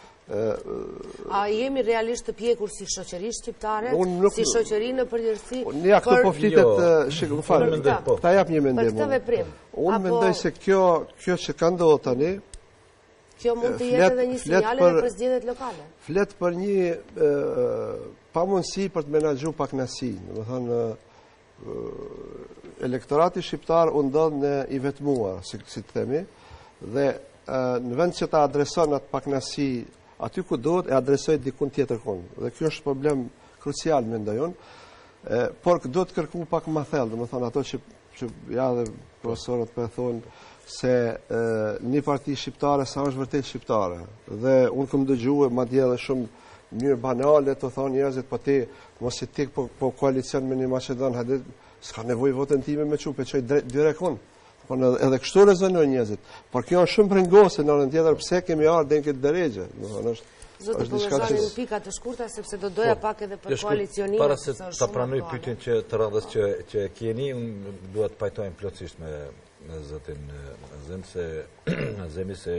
A jemi realisht të pjekur si shoqëri shqiptare, si shoqëri në përgjithësi? Ja, këtu po flitet, shikë, më falë, ta jap një mendim. Për këtë veprim. Unë mendoj se kjo, kjo që ka ndodhur tani, kjo mund të jetë edhe një sinjale në për zgjedhjet lokale. Flet për një pamundësi për të menaxhuar pakënaqësi, domethënë elektorati shqiptar u ndodh në i vetmuar, si, si të themi, dhe në vend që ta adreson atë pakënaqësi aty ku duhet, e adresoj dikun tjetër kon. Dhe kjo është problem krucial, mendoj unë, por duhet të kërku pak më thellë, domethënë ato që, që ja dhe profesorët po e thonë se e, një parti shqiptare sa është vërtet shqiptare. Dhe unë kam dëgjuar madje edhe shumë mënyrë banale të thonë njerëzit, po ti mos i tik po, po koalicion me një Maqedon, hajde s'ka nevojë votën time me çupe, çoj direkt unë. Po edhe kështu rezonojnë njerëzit. Por kjo është shumë prengose në anën tjetër, pse kemi ardhur deri në këtë drejtë. Domethënë është Zotë Pollazani në pika të shkurta, sepse do doja pak edhe për koalicionimin. Para se ta pranoj pyetjen që të radhës që që e keni, unë dua të pajtojmë plotësisht me me zotin Azem se Azemi se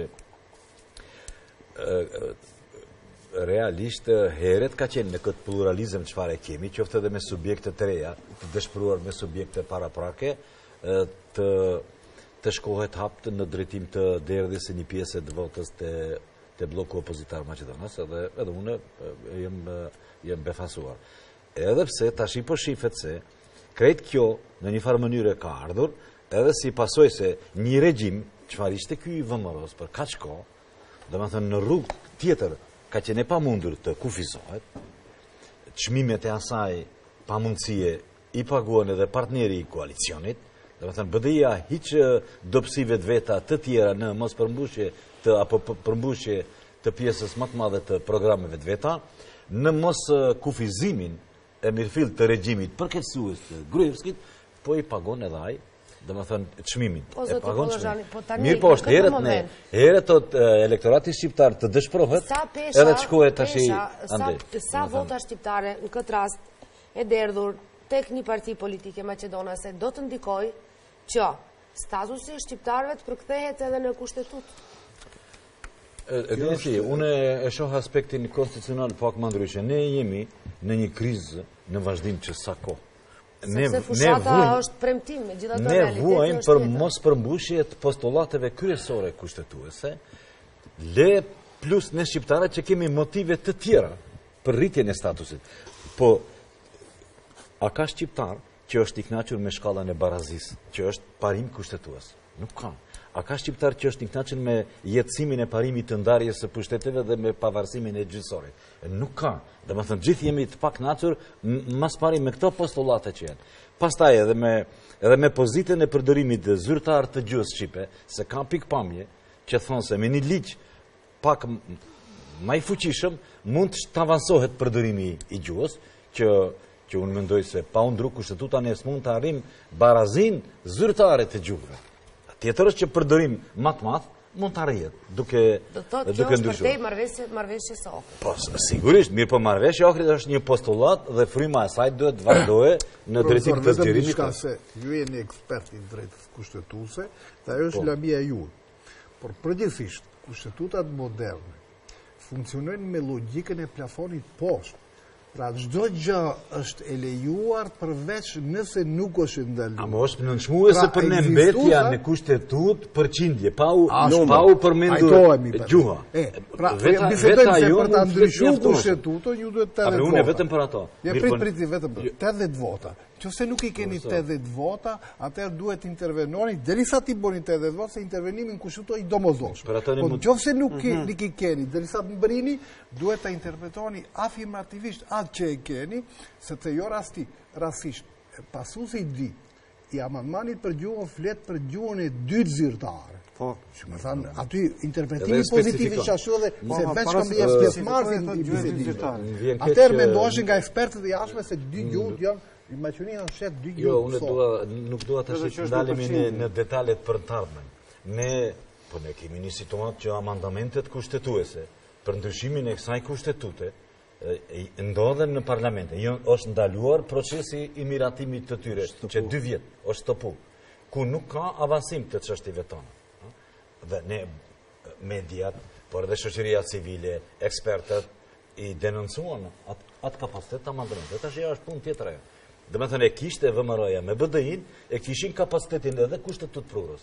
realisht heret ka qenë në këtë pluralizëm çfarë kemi, qoftë edhe me subjekte të reja, të dëshpëruar me subjekte paraprake, të të shkohet hapt në drejtim të derdhjes së një pjesë të votës të të bloku opozitar Maqedonas, edhe edhe unë jem jem befasuar. Edhe pse tash po shifet se krejt kjo në një farë mënyrë ka ardhur, edhe si pasojë se një regjim, çfarë ishte ky i vëmëros për kaq kohë, domethënë në rrugë tjetër ka qenë e pamundur të kufizohet, çmimet e asaj pamundësie i paguan edhe partneri i koalicionit, domethënë B D I-a hiç dobësive të veta të tjera në mos përmbushje të apo përmbushje të pjesës më të madhe të programeve të veta, në mos kufizimin e mirëfill të regjimit përkeqësues të Gruevskit, po i pagon edhe ai, domethënë çmimin. E pagon çmimin. Mirë po, është herët ne, herët tot elektorati shqiptar të dëshpërohet, edhe të shkohet tash ande. Sa vota shqiptare në këtë rast e derdhur tek një parti politike maqedonase do të ndikojë që statusi i shqiptarëve të përkthehet edhe në kushtetutë. E dini si, unë e shoh aspektin konstitucional pak më ndryshe. Ne jemi në një krizë në vazhdim që sa kohë. Sepse fushata është premtim, megjithatë realiteti është tjetër. Ne vuajmë për mos përmbushje të postulateve kryesore kushtetuese, le plus ne shqiptarët që kemi motive të tjera për rritjen e statusit. Po a ka shqiptar që është i kënaqur me shkallën e barazisë, që është parim kushtetues? Nuk ka. A ka shqiptar që është i kënaqur me jetësimin e parimit të ndarjes së pushteteve dhe me pavarësimin e gjyqësorit? Nuk ka. Domethënë gjithë jemi të pakënaqur mas pari me këto postulate që janë. Pastaj edhe me edhe me pozitën e përdorimit zyrtar të gjuhës shqipe, se ka pikpamje që thonë se me një ligj pak më i fuqishëm mund të avancohet përdorimi i gjuhës, që që unë mendoj se pa u ndru kushtetuta ne s'mund të arrim barazin zyrtare të gjuhëve. Tjetër është që përdorim më të madh mund të arrihet duke duke ndryshuar. Do të thotë që marrëveshje marrëveshje së Ohrit. Po sigurisht, mirë, po marrëveshja e Ohrit është një postulat dhe fryma e saj duhet të vazhdojë në drejtim të zgjerimit. Ka se ju jeni ekspert i drejtës kushtetuese, dhe ajo është labia juaj. Por përgjithsisht kushtetutat moderne funksionojnë me logjikën e plafonit poshtë. Pra çdo gjë është e lejuar përveç nëse nuk është ndaluar. A mos më nënçmuese për ne mbetja në kushtetut përqindje, pa u pa u përmendur gjuha. Pra bisedojmë se për ta ndryshuar kushtetutën ju duhet të edhe. Unë vetëm për ato. Ja prit prit vetëm tetëdhjetë vota. Nëse nuk i keni tetëdhjetë vota, atëherë duhet intervenoni derisa ti bëni tetëdhjetë vota, se intervenimi në kushtetutë i domosdoshëm. Po nëse nuk i keni derisa të mbrini, duhet ta interpretoni afirmativisht atë që e keni, sepse jo rasti, rastisht, pasuesi i di, i amandmanit për gjuhën flet për gjuhën e dytë zyrtare. Po, që më thanë, aty interpretimi pozitiv i qashtu dhe se veç kam dhe jeshtë pjesëmarrësin i bisedimit. Atëherë mendoheshin nga ekspertët e jashtme se dy gjuhët janë, i Maqedonia është shetë dy gjuhët. Jo, unë nuk dua tash të ndalemi në detalet për të ardhmen. Ne, po ne kemi një situatë që amandamentet kushtetuese për ndryshimin e kësaj kushtetute ndodhen në parlamente. Është ndaluar procesi i miratimit të tyre, që dy vjetë është stopu, ku nuk ka avancim të çështjeve tona. Dhe ne, mediat, por edhe shoqëria civile, ekspertët, i denoncuan atë kapacitet të mandrën. Dhe tash është punë tjetër ajo. Dhe me thënë e kishte V M R-ja me B D I-n, e kishin kapacitetin edhe kushtet të të prurës.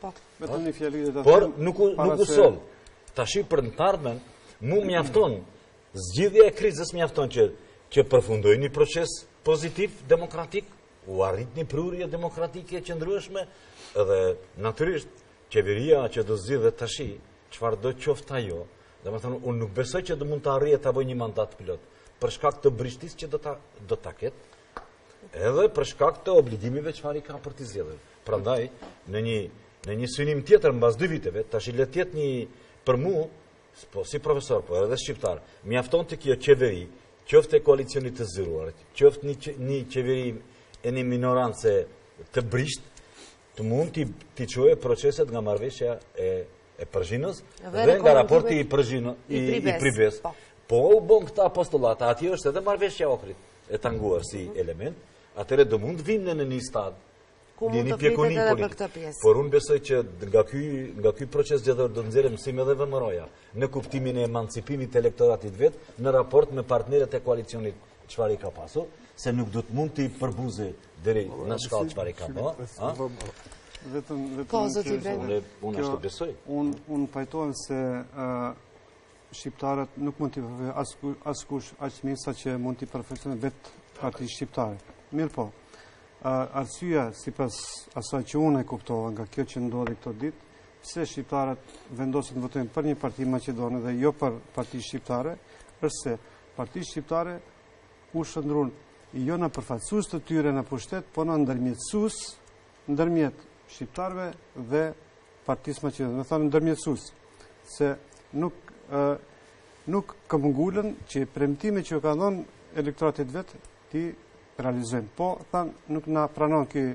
Por nuk u sol. Tashi për në tardhmen, mu mjafton, zgjidhja e krizës mjafton që që përfundoj një proces pozitiv, demokratik, u arrit një prurje demokratike qëndrueshme, edhe natyrisht, qeveria që do zgjidhe tashi, çfarë do qoftë ajo, dhe me thënë, unë nuk besoj që do mund të arrije të bëj një mandat pilot, për shkak të brishtis që do ta ketë, edhe për shkak të obligimive çfarë i ka për t'i zgjedhur. Prandaj, në një në një synim tjetër mbas dy viteve, tash i le të jetë një për mua, po si profesor, po edhe shqiptar, mjafton të kjo qeveri, qoftë e koalicionit të zgjeruar, qoftë një një qeveri e një minorancë të brisht, të mund t'i çojë proceset nga marrëveshja e e Përzhinës dhe nga raporti i Përzhinës i Pribes. Po u bën këta postulata, atje është edhe marrëveshja Ohrit e tanguar si element, atëre do mund vinë në një stad ku mund të flitet edhe për këtë pjesë. Por unë besoj që nga ky nga ky proces zgjedhor do nxjerrë mësim edhe V M R-ja në kuptimin e emancipimit të elektoratit vet në raport me partnerët e koalicionit çfarë i ka pasur, se nuk do të mund të i përbuzë deri në shkallë çfarë i ka bë, ha? Vetëm unë ashtu besoj. Unë pajtohem se shqiptarët nuk mund t'i përfejë askush aq mirë sa që mund t'i përfejë vetë parti shqiptare. Mirë po, arsyeja sipas asaj që unë e kuptova nga kjo që ndodhi këto ditë, pse shqiptarët vendosin të votojnë për një parti maqedone dhe jo për parti shqiptare, është se parti shqiptare u shndrun jo në përfaqësues të tyre në pushtet, po në ndërmjetësues ndërmjet shqiptarëve dhe partisë maqedone, me thënë ndërmjetësues, se nuk nuk këmbgulën që premtime që ka dhënë elektoratit vet ti realizojnë. Po, thanë nuk na pranon ky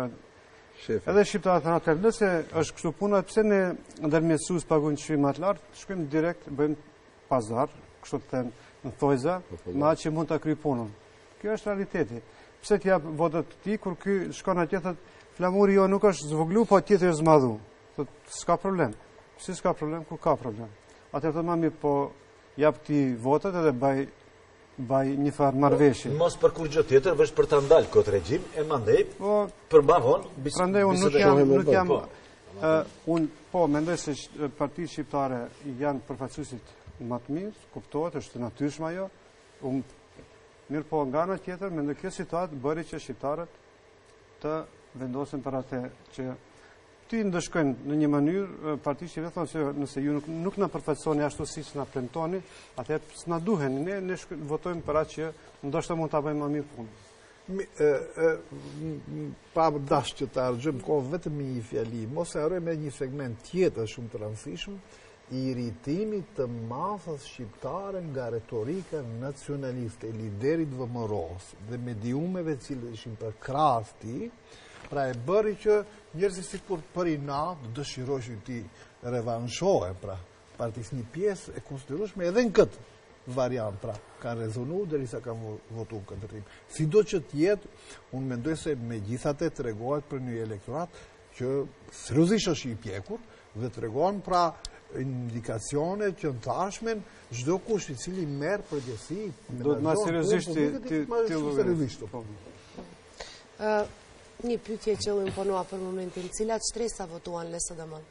edhe shqiptarët në atë nëse është kështu puna, pse ne ndërmjetësues pagojnë çmim më të lartë, shkojmë direkt bëjmë pazar, kështu të thënë në thojza, me atë që mund ta kryej punën. Kjo është realiteti. Pse të jap votat të ti kur ky shkon atje thotë flamuri jo nuk është zvoglu, po tjetër është zmadhu. Thotë s'ka problem. Si s'ka problem, ku ka problem. Atëherë thotë mami, po jap ti votat edhe baj baj një farë marrëveshje. Mos për kur gjë tjetër, veç për ta ndalë kot regjim, e mandej për më vonë. Prandaj unë nuk jam nuk jam unë po mendoj se partitë shqiptare janë përfaqësuesit më të mirë, kuptohet, është natyrshme ajo. Unë mirë po nga ana tjetër, mendoj kjo situatë bëri që shqiptarët të vendosen për atë që ti ndëshkojnë në një mënyrë partitë që thonë se nëse ju nuk, nuk na përfaqësoni ashtu siç na premtoni, atëherë s'na duhen, ne ne votojmë për atë që ndoshta mund ta bëjmë më mirë punë. Pa dash që të argjëm kohë vetëm një fjali, mos e harrojmë një segment tjetër shumë të rëndësishëm, i irritimit të masës shqiptare nga retorika nacionaliste, liderit V M R-s dhe mediumeve cilë ishin për krahas ti, pra e bëri që njerëzit sikur për inat dëshirojnë ti revanshohen, pra partisë një pjesë e konsiderueshme edhe në këtë variant, pra kanë rezonu derisa kanë votu në këtë rrim. Sido që tjetë, unë mendoj se me gjithate të regohet për një elektorat që seriozisht është i pjekur dhe të regohen pra indikacione që në tashmen çdo kush i cili merr përgjegjësi do të marrë seriozisht ti një pyetje që u imponua për momentin, cilat shtresa votuan L S D M?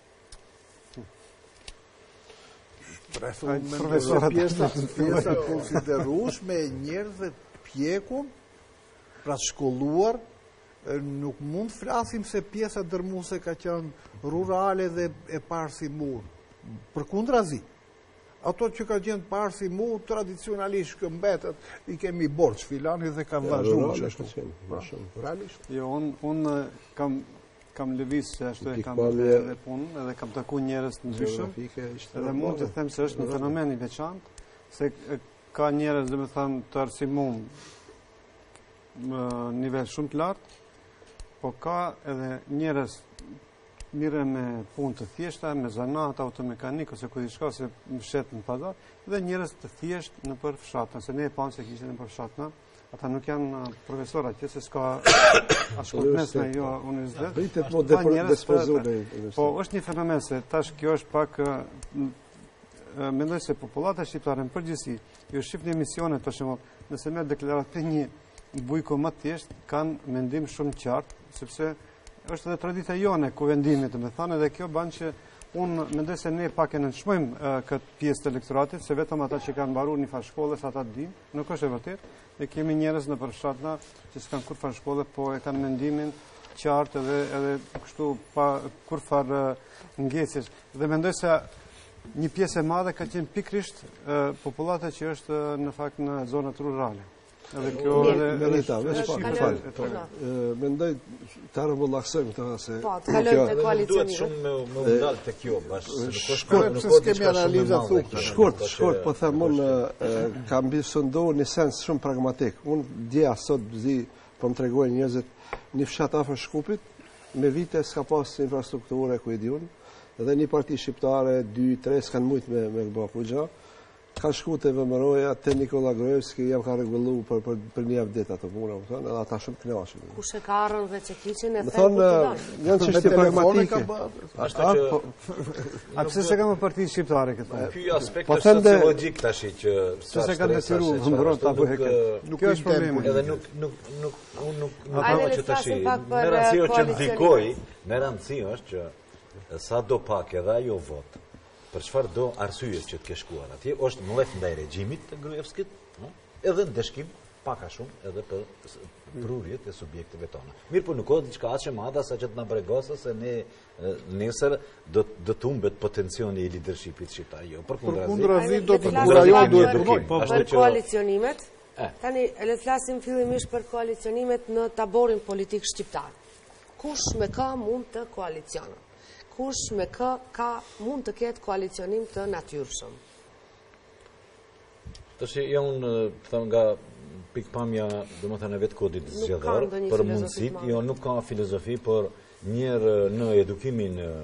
Pjesa pjesa konsiderueshme e njerëzve të pjekur, pra të shkolluar, nuk mund flasim se pjesa dërmuese ka qenë rurale dhe e parë si mur. Përkundrazi, ato që ka qenë parë si mur, tradicionalisht këmbetet, i kemi borç filani dhe kanë vazhduar ashtu. Realisht. Jo, unë un kam kam lëviz se ashtu e kam edhe punën, edhe kam takuar njerëz të ndryshëm, edhe mund të them se është një fenomen i veçantë, se ka njerëz, domethënë, të arsimum në nivel shumë të lartë, po ka edhe njerëz mire me punë të thjeshta, me zanat, automekanik, ose ku diçka, ose mshet në pazar, dhe njerëz të thjesht në për fshatna, se ne e panë se kishte në për fshatna, ata nuk janë profesor atje, se s'ka ashkoltnes me jo universitet. Pritet mo despozune. Po, është një fenomen, se tash kjo është pak, mendoj se populata shqiptare në përgjithësi, jo shqip një emisione për shembull, nëse merr deklarat të një bujko më thjesht, kanë mendim shumë qartë, sepse është edhe tradita jone ku vendimit, me thënë, edhe kjo bën që unë mendoj se ne pak e nënshmojmë këtë pjesë të elektoratit, se vetëm ata që kanë mbaruar një farë shkolle, ata të dinë, nuk është e vërtetë. Ne kemi njerëz në përfshatna që s'kan kur farë shkolle, po e kanë mendimin qartë edhe edhe kështu pa kur farë ngecjesh. Dhe mendoj se një pjesë e madhe ka qenë pikrisht popullata që është në fakt në zonat rurale. Edhe kjo edhe mendoj të rregullaksojmë këtë se po, të kalojmë te koalicioni. Duhet shumë me me ndal te kjo bashkë. Shkurt, se kemi analiza thukë. Shkurt, shkurt, po them unë kam bisundohu një sens shumë pragmatik. Unë dje sot zi po më tregojnë njerëzit një fshat afër Shkupit, me vite s'ka pas infrastrukturë ku i diun, dhe një parti shqiptare, dy, tre s'kan mujt me me bë puxha. Ka shku të vëmëroja, të Nikola Grojevski, jam ka regullu për, për, për një avdet ato puna, më thonë, edhe ata shumë kënaqur. Kush e ka arën dhe që kishin e më thonë, janë çështje pragmatike. Ashtu që a pse se kam parti shqiptare këtë? Ky aspekt është sociologjik tash që pse se kanë dëshiru vëmëron ta bëhe këtë. Kjo është problemi. Edhe nuk nuk nuk unë nuk nuk dua që tash. Me rëndësi është që ndikoj, me rëndësi është që sa do pak edhe ajo vot. Për çfarë do arsye që të ke shkuar atje, është mbledh ndaj regjimit të Gruevskit, edhe në dëshkim pak a shumë edhe për prurjet e subjekteve tona. Mirë, po nuk ka diçka aq e madhe sa që të na bregosë se ne nesër do do të humbet potencioni i leadershipit shqiptar. Jo, përkundrazi do të kurajo duhet të bëjë. Për koalicionimet, tani le të flasim fillimisht për koalicionimet në taborin politik shqiptar. Kush me kë mund të koalicionon? Kush me kë ka mund të ketë koalicionim të natyrshëm? Tash ja unë them nga pikpamja, domethënë vetë kodit zgjedhor për mundësit, jo nuk ka filozofi, por njërë në edukimin e,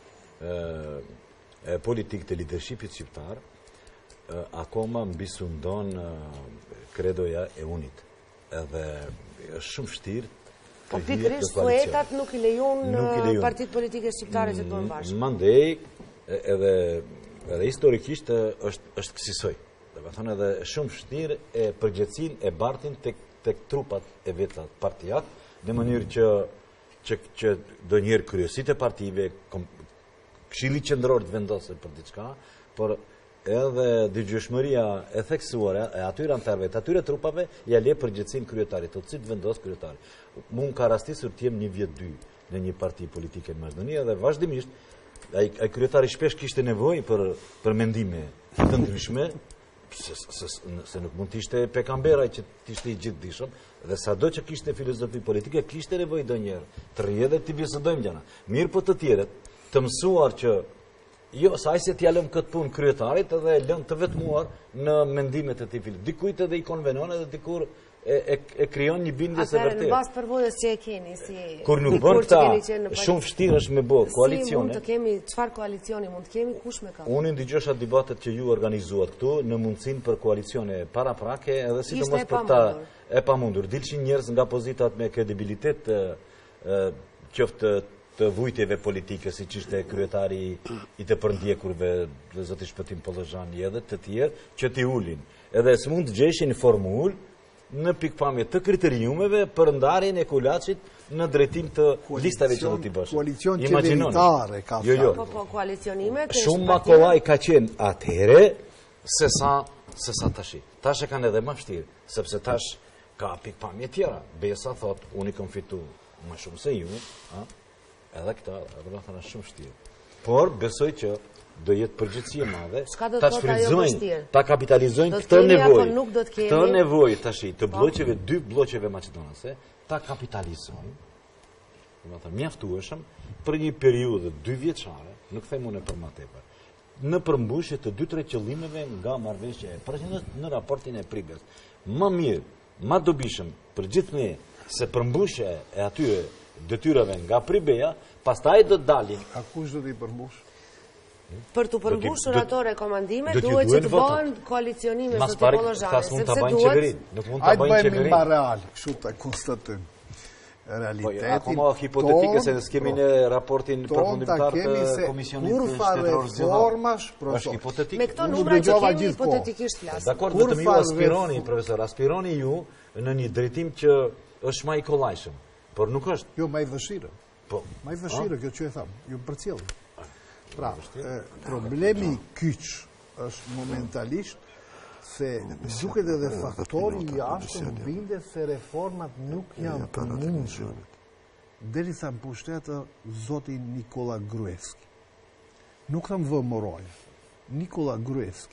e politik të leadershipit shqiptar, e, akoma mbisundon kredoja e unit. Edhe është shumë vështirë. Po pikërisht poetat nuk i lejon partitë politike shqiptare që të bëhen bashkë. Mandej edhe edhe historikisht është është kësaj. Do të thonë edhe shumë vështirë e përgjithësinë e bartin tek tek trupat e vetë partijat, në mënyrë që që që donjëherë kryesitë e partive, këshilli qendror të vendosë për diçka, por edhe dëgjueshmëria e theksuar e atyre antarëve të atyre trupave ja le përgjithësinë kryetarit, të cilët vendos kryetari. Mund ka rastisur të jem një vjet dy në një parti politike në Maqedonia dhe vazhdimisht ai ai kryetari shpesh kishte nevojë për për mendime të ndryshme, se, se, se nuk mund të ishte pejgamberi që të ishte i gjithdijshëm, dhe sado që kishte filozofi politike kishte nevojë ndonjëherë të rrihet dhe të bisedojmë gjëra. Mirë, po të tjerët të mësuar që jo, sa ai se t'ja lëm këtë punë kryetarit edhe e lën të vetmuar në mendimet e tij filozofi. Dikujt edhe i konvenon edhe dikur e, e, e krijon një bindje së vërtetë. Në bazë përvojës që e keni si kur nuk bën këta, shumë vështirë është me bë koalicione. Si mund të kemi çfarë koalicioni mund të kemi, kush me ka? Unë ndigjosha debatet që ju organizuat këtu në mundësinë për koalicione paraprake edhe sidomos për ta e pamundur. Dilshin njerëz nga pozitat me kredibilitet qoftë të vujtjeve politike, si që ishte kryetari i të përndjekurve, zoti Shpëtim Pollozhani edhe të tjerë, që t'i ulin. Edhe së mund të gjeshin formul në pikpamje të kriteriumeve për ndarjen e Kulaqit në drejtim të listave që do t'i bëshë. Koalicion qeveritare ka jo, jo. Po, po, koalicionimet... Shumë ma kolaj ka qenë atëhere, se sa, se sa tashi. Tash e kanë edhe ma vështirë, sepse tash ka pikpamje tjera. Besa thot, unë i kom fitu më shumë se ju, a? Edhe këta, edhe më thëna shumë vështirë. Por, besoj që do jetë përgjithësi e madhe, ta shfrytëzojnë, ta kapitalizojnë këtë nevojë, këtë nevojë tashi të bloqeve, dy bloqeve maqedonase, ta kapitalizojnë, do të thënë mjaftueshëm për një periudhë dy vjeçare, nuk them unë për më tepër, në përmbushje të dy tre qëllimeve nga marrëveshja e përgjithshme në raportin e Prigës. Më mirë, më dobishëm për gjithë ne se përmbushja e atyre detyrave nga Pribeja, pastaj do të dalin. A kush do t'i përmbush? Për të përmbushur ato rekomandime, do t'ju duhet që duhen të votat. bëhen koalicionime, Mas zoti pari, Pollozhani, tas mund ta sepse bëjnë duhet qeverinë, nuk mund ta Hajtë bëjnë bëjmë qeverinë. mba real, kështu të konstatojmë. Po, Realitetin akoma hipotetike se s'kemi në raportin ton ta përfundimtar kemi të se Komisionit kurfa Shtetëror Zgjedhor. reformash, Është profesor. hipotetik. me këto Unë numra që dëgjova kemi gjithkohë. hipotetikisht flasim. Dakor, Kur vetëm ju fa aspironi, ref- profesor, aspironi ju në një drejtim që është më i kollajshëm, por nuk është. Jo, ma i vëshirë. Po, Ma i vëshirë, kjo që e thamë, ju për cilë. Pra, e, problemi kyç është momentalisht se duket edhe faktori i jashtëm binde se reformat nuk janë të mundshme. Derisa në pushtetë zoti Nikola Gruevski. Nuk thëmë vë moroj. Nikola Gruevski.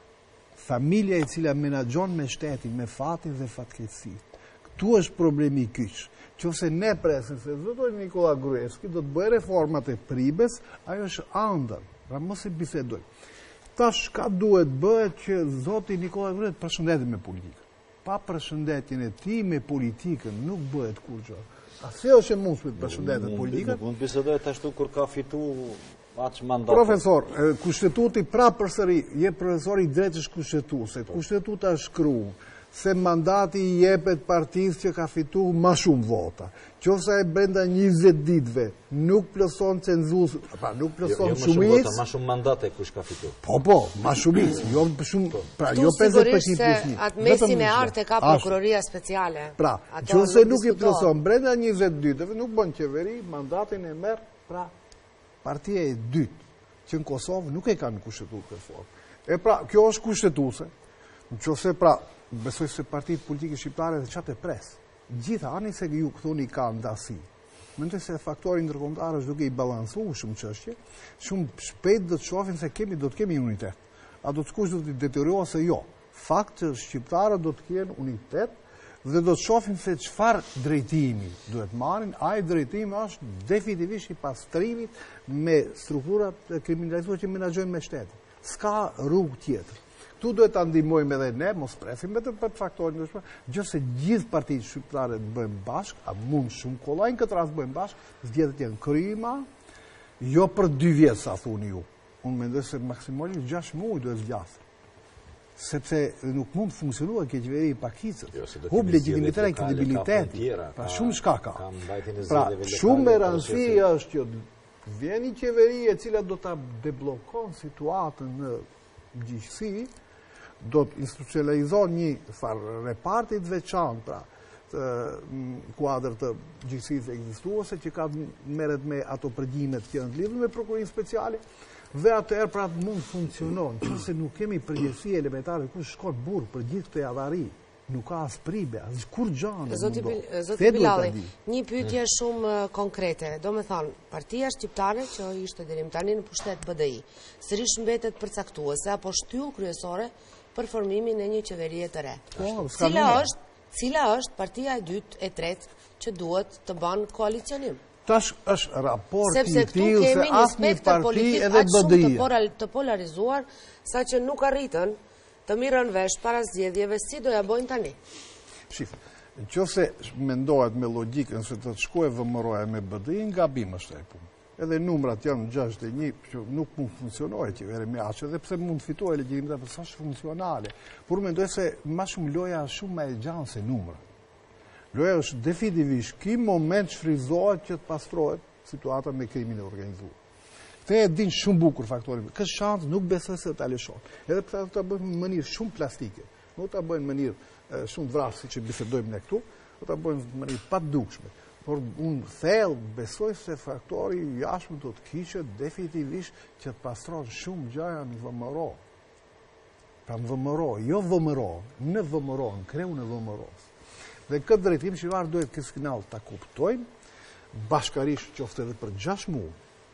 Familja e cila menaxhon me shtetin, me fatin dhe fatkeqësi. Këtu është problemi i kyç. Qofse ne presim se zoti Nikola Gruevski do të bëjë reformat e Pribes, ajo është ëndër. Pra mos e bisedoj. Tash ka duhet bëhet që zoti Nikola Gruevski përshëndetet me politikën. Pa përshëndetjen e tij me politikën nuk bëhet kurrë. Asë është e mundshme të përshëndetet politikën. Nuk mund të bisedoj ashtu kur ka fitu aq mandat. Profesor, e, kushtetuti pra përsëri, je profesori i drejtës kushtetuese. Kushtetuta shkruan se mandati i jepet partisë që ka fituar më shumë vota. Qofse ai brenda njëzet ditëve nuk plotson cenzus, pra nuk plotson Jo, më shumë vota, shumicë. më shumë mandate kush ka fitu. Po, po, ma shumicë, jo më shumë, pra Tu jo pesëdhjetë sigurisht përqind se plus një. atë mesin Vetëm e një. artë e ka Ashtu. prokuroria speciale. Pra, Ato qofse nuk i diskutohen. plotson brenda njëzet ditëve, nuk bën qeveri, mandatin e merr, pra, partia e dytë, që në Kosovë nuk e ka në kushtetutë reformë. E pra, kjo është kushtetuese, në qofse pra, besoj se partitë politike shqiptare dhe qatë e presë. Gjitha, ani se ju këthuni ka ndasi. Mendoj se faktori ndërkombëtar është duke i balansuar shumë çështje, shumë shpejt do të shohin se kemi do të kemi unitet. A do të kush do të detyrohet se jo. Fakti është shqiptarët do të kenë unitet dhe do të shohin se çfarë drejtimi duhet marrin. Ai drejtimi është definitivisht i pastrimit me strukturat e kriminalizuar që menaxhojnë me shtetin. S'ka rrugë tjetër. Tu duhet ta ndihmojmë edhe ne, mos presim vetëm për faktorin e gjëse gjithë partitë shqiptare të bëjmë bashkë, a mund shumë kollaj në këtë rast bëjmë bashkë, zgjedhjet janë kryma, jo për dy vjetë, sa thuni ju. Unë mendoj se maksimalisht gjashtë muaj duhet zgjasë. Sepse nuk mund të funksionuar kjo qeveri i pakicës. Jo, se do Hub kemi legjitimitet e zgjedhje lokale, kredibiliteti. ka tjera, Pra ka- shumë shka ka. ka mbajtjen e Pra zgjedhjeve shumë e lokale, rëndësi ka është që vjen një qeveri e cila do ta deblokon situatën në gjithësi, do të institucionalizon një farë repartit veçantë, pra, të mm, kuadër të gjithësisë ekzistuese që ka merret me ato përgjimet që janë të lidhur me prokurinë speciale dhe atëherë pra të mund funksionon, nëse nuk kemi përgjegjësi elementare ku shkon burr për gjithë këtë avari, nuk ka as pribe, as kur gjane. Zoti mundon. Bil- Zoti Këtë duhet ta Bilalli, di. një pyetje shumë eh, konkrete. Do me thonë, partia shqiptare që ishte deri tani në pushtet B D I, sërish mbetet përcaktuese apo shtyllë kryesore për formimin e një qeverie të re. Po, s'ka Cila numër. është, cila është partia e dytë e tretë që duhet të banë koalicionim? Tash është raporti Sepse i këtu tillë se kemi një asnjë spektër parti politik edhe aq shumë të, B D I. poral, të polarizuar, sa që nuk arritën të mirën vesh para zgjedhjeve si do ja bojnë tani. Shif, nëse mendohet me logjikën se të të shkojë vëmëroja me B D I, gabim është ai punë. Edhe numrat janë gjashtëdhjetë e një, që nuk mund funksionojë qeveri me aq, edhe pse mund të fitojë legjitimiteti, por s'është funksionale. Por mendoj se më shumë loja është shumë më e gjanë se numrat. Loja është definitivisht ky moment shfryzohet që të pastrohet situata me krimin e organizuar. Këtë e din shumë bukur faktorin. Këtë shans nuk besoj se ta lëshon. Edhe pse ta bëjmë në mënyrë shumë plastike. Nuk ta bëjmë në mënyrë e, shumë vrasë siç e bisedojmë ne këtu, do ta bëjmë në mënyrë pa dukshme. Por unë thellë besoj se faktori i jashtëm do të kishte definitivisht që të pastron shumë gjëra në V M R O. Pra në V M R O, jo V M R O, në V M R O, në kreun e V M R O-s. Dhe këtë drejtim shqiptarët duhet kësaj kanal ta kuptojnë, bashkarisht qoftë edhe për gjashtë muaj.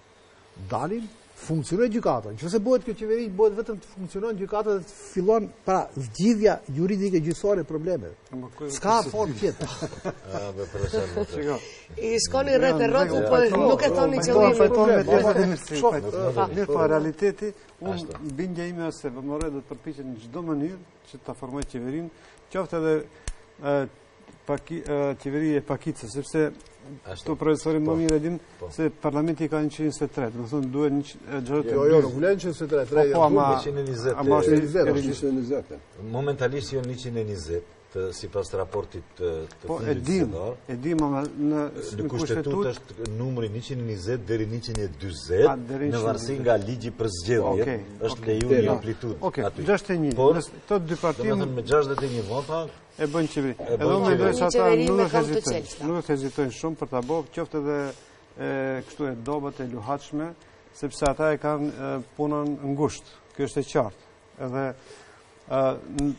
Dalin, funksionojë gjykata. Nëse bëhet kjo qeveri, bëhet vetëm të funksionojë gjykata dhe të fillon para zgjidhja juridike gjyqësore e problemeve. S'ka formë tjetër. Ah, be profesor. Shiko, I shkoni rreth e rrotull, po nuk e thoni po, qëllimin. fajton me problem. tjetër e mirësi. Shoh, fajton. uh, Mirë, po realiteti, Ashtu. unë bindja ime është se V M R O do të përpiqet në çdo mënyrë që ta formojë qeverinë, qoftë edhe ë, qeveri e pakicës, sepse këto profesorin më mirë e din se parlamenti ka njëqind e njëzet e tre, do të thonë duhet njëzet e tre. Jo, jo, nuk vlen njëzet e tre, tre Po, ama njëqind e njëzet. njëqind e njëzet. Momentalisht jo njëqind e njëzet, si pas raportit të Po, e fundit dim, zgjedhor. e dim, ama në Në kushtetutë është numri njëqind e njëzet deri njëqind e A, dyzet, deri në varësi nga ligji për zgjedhje, Okej, është leju një amplitudë Okej, aty. gjashtëdhjetë e një. Por, Nëse këto dy parti domethënë me gjashtëdhjetë e një vota e bëjnë qeveri. E Edhe bëjnë unë mendoj qeveri. se ata Qeveri nuk me do kam të hezitojnë, qelshta. nuk do hezitojnë shumë për ta bërë, qoftë edhe e, kështu e dobët e luhatshme, sepse ata e kanë e, punën ngushtë. Kjo është e qartë. Edhe e, n-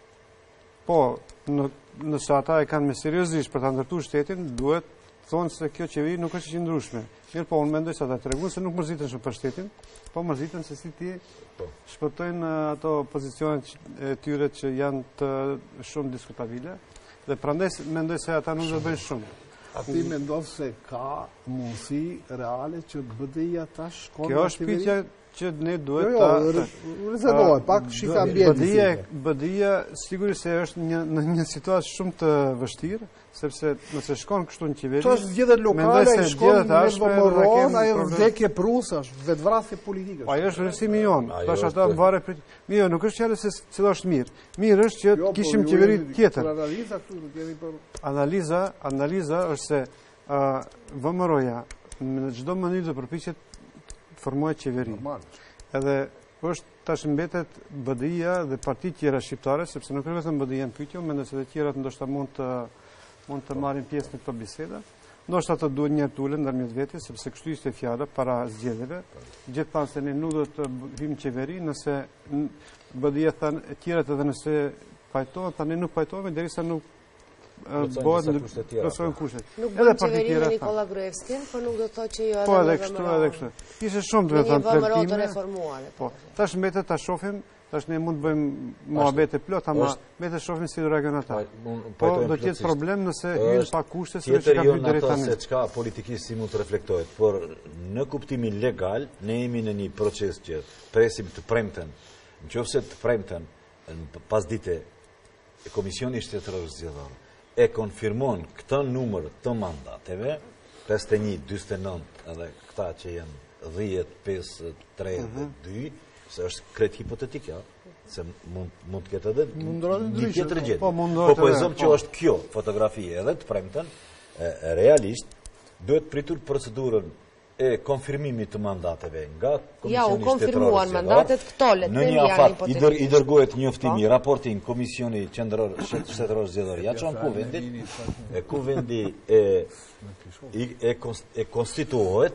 po, në, nëse ata e kanë me seriozisht për ta ndërtuar shtetin, duhet thonë se kjo qeveri nuk është e qëndrueshme. Mirë, po unë mendoj se ata treguan se nuk mërziten shumë për shtetin, po mërziten se si ti shpëtojnë e, ato pozicionet që- e tyre që janë të shumë diskutabile, dhe prandaj s- mendoj se ata nuk do bëjnë shumë. A ti mendon se ka mundësi reale që B D I-ja tash shkon Kjo në është qeveri? pyetja që ne Jo, duhet jo, ta... re- rezervohet, pak shika ambientin. B D I-ja B D I-ja sigurisht se është një, në një situatë shumë të vështirë, sepse nëse shkon kështu në qeveri... Kjo është zgjedhjet mendoj lokale, se shkon zgjedhjet në ashme, do ta morron, kemi ajo problem. vdekje prusë, është vetvrasje politike. Po ajo është rëndësimi jonë, Ajo tash ata është- mbare për... Mirë, nuk është fjalë se cila është mirë. Mirë është që Jo, po, kishim ju qeveri jeni tjetër. për analiza këtu, nuk jeni për... Analiza, analiza është se uh, V M R-ja në çdo mënyrë do përpiqet formohet qeveri. Normal. Edhe është tash mbetet B D I-ja dhe partitë tjera shqiptare, sepse nuk është vetëm B D I-ja në pyetje, mendoj se të tjerat ndoshta mund të mund të marrin pjesë në këto biseda. Ndoshta ato duhet një herë të ulen ndërmjet vetes, sepse kështu ishte fjala para zgjedhjeve. Gjithpanë se ne nuk do të hyjmë në qeveri nëse n- B D I-ja thanë e tjerat edhe nëse pajtohen, tani nuk pajtohen derisa nuk e, Plotësojnë bëhet disa në kushte tjera, plotësojnë po. kushtet. Nuk Edhe bën partitë qeveri tjera me thanë. Nikola Gruevskin, po nuk do të thotë që jo Po edhe edhe me kështu, V M R-o. edhe kështu. Ishte shumë Me duhet një të V M R-o të trajtime. reformuar. e Po, po. tash mbetet ta shohim, tash ne mund të bëjmë muhabete plot, ama është- mbetet shohim si do reagojnë ata. Po, unë Po pajtojmë do të jetë plotësisht. problem nëse hyjnë Është pa kushte se Tjetër që ka jo hyrë në deri ato tani. se çka politikisht si mund të reflektohet, por në kuptimin legal, ne jemi në një proces që presim të premten, nëse të premten në pasdite e Komisioni Shtetëror Zgjedhor e konfirmon këtë numër të mandateve, pesëdhjetë e një, dyzet e nëntë edhe këta që janë dhjetë, pesë, tre dhe dy, se është krejt hipotetik, ja, se mund mund të ketë edhe Mundrohet një ndryshe, tjetër po. gjendje. Po, mundohet Po po e edhe, zëm që po. është kjo fotografi edhe të premten, e, e, realisht duhet pritur procedurën e konfirmimit të mandateve nga Ja, u Komisioni konfirmuan Shtetëror mandatet, Zgjedhor. këto le të Në themi një janë afat i, hipotetik. dër, i dërgohet njëftimi, raportin Komisioni Qendror Shtet- Shtetëror Zgjedhor, ja çon kuvendit, e kuvendi e i, e, kons- e konstituohet,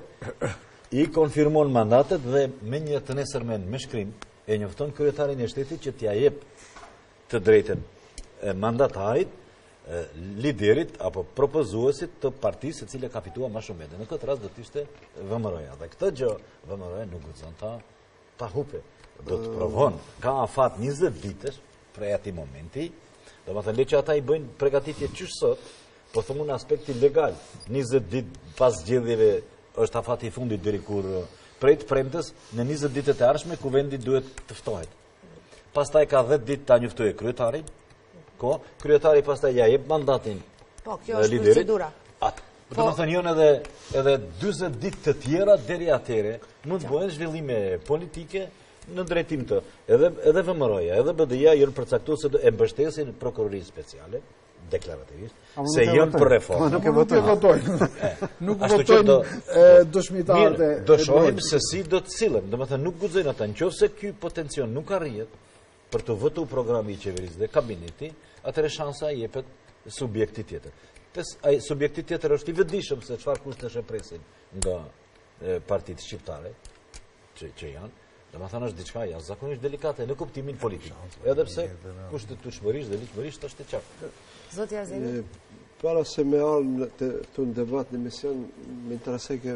i konfirmon mandatet dhe me një të nesërmen me shkrim e njofton kryetarin e shtetit që t'ja jep të drejtën e mandatarit, e, liderit apo propozuesit të partisë e cila ka fituar më shumë vende. Në këtë rast do të ishte V M R-ja. Dhe këtë gjë V M R-ja nuk guxon ta ta hupe. Do të provon. Ka afat njëzet ditësh prej atij momenti. Domethënë le që ata i bëjnë përgatitje qysh sot, po thëmë në aspekti legal. njëzet ditë pas zgjedhjeve është afati i fundit deri kur prej të premtës në njëzet ditët e ardhshme kuvendi duhet të ftohet. Pastaj ka dhjetë ditë ta njoftojë kryetarin. Ko, kryetari pastaj ja jep mandatin Po, kjo e është liderit. procedura. Atë. Po- Do të thënë janë edhe edhe dyzet ditë të tjera deri atëre mund të bëhen zhvillime politike në drejtim të edhe edhe V M R-ja, edhe B D I-ja janë përcaktuar se do e mbështesin prokurorinë speciale deklarativisht Ama se nuk e janë votojnë. për reformë. Ama nuk e Nuk e votojnë. votojnë. Nuk Ashtu që votojnë do- e, dëshmitarët e Mirë, do e shohim drejtë. se si do të sillen. Domethënë nuk guxojnë ata, nëse ky potencion nuk arrihet për të votuar programi i qeverisë dhe kabineti, atëherë shansa i jepet subjektit tjetër. Pes ai subjekti tjetër është i vetëdijshëm se çfarë kushtesh e presin nga e, partitë shqiptare që që janë. Domethënë është diçka jashtëzakonisht delikate në kuptimin politik. Edhe pse kushtetueshmërisht dhe ligjërisht është e qartë. Zoti Azeni. E, Para se me arë në të, të në debat në mision, më interesoj ke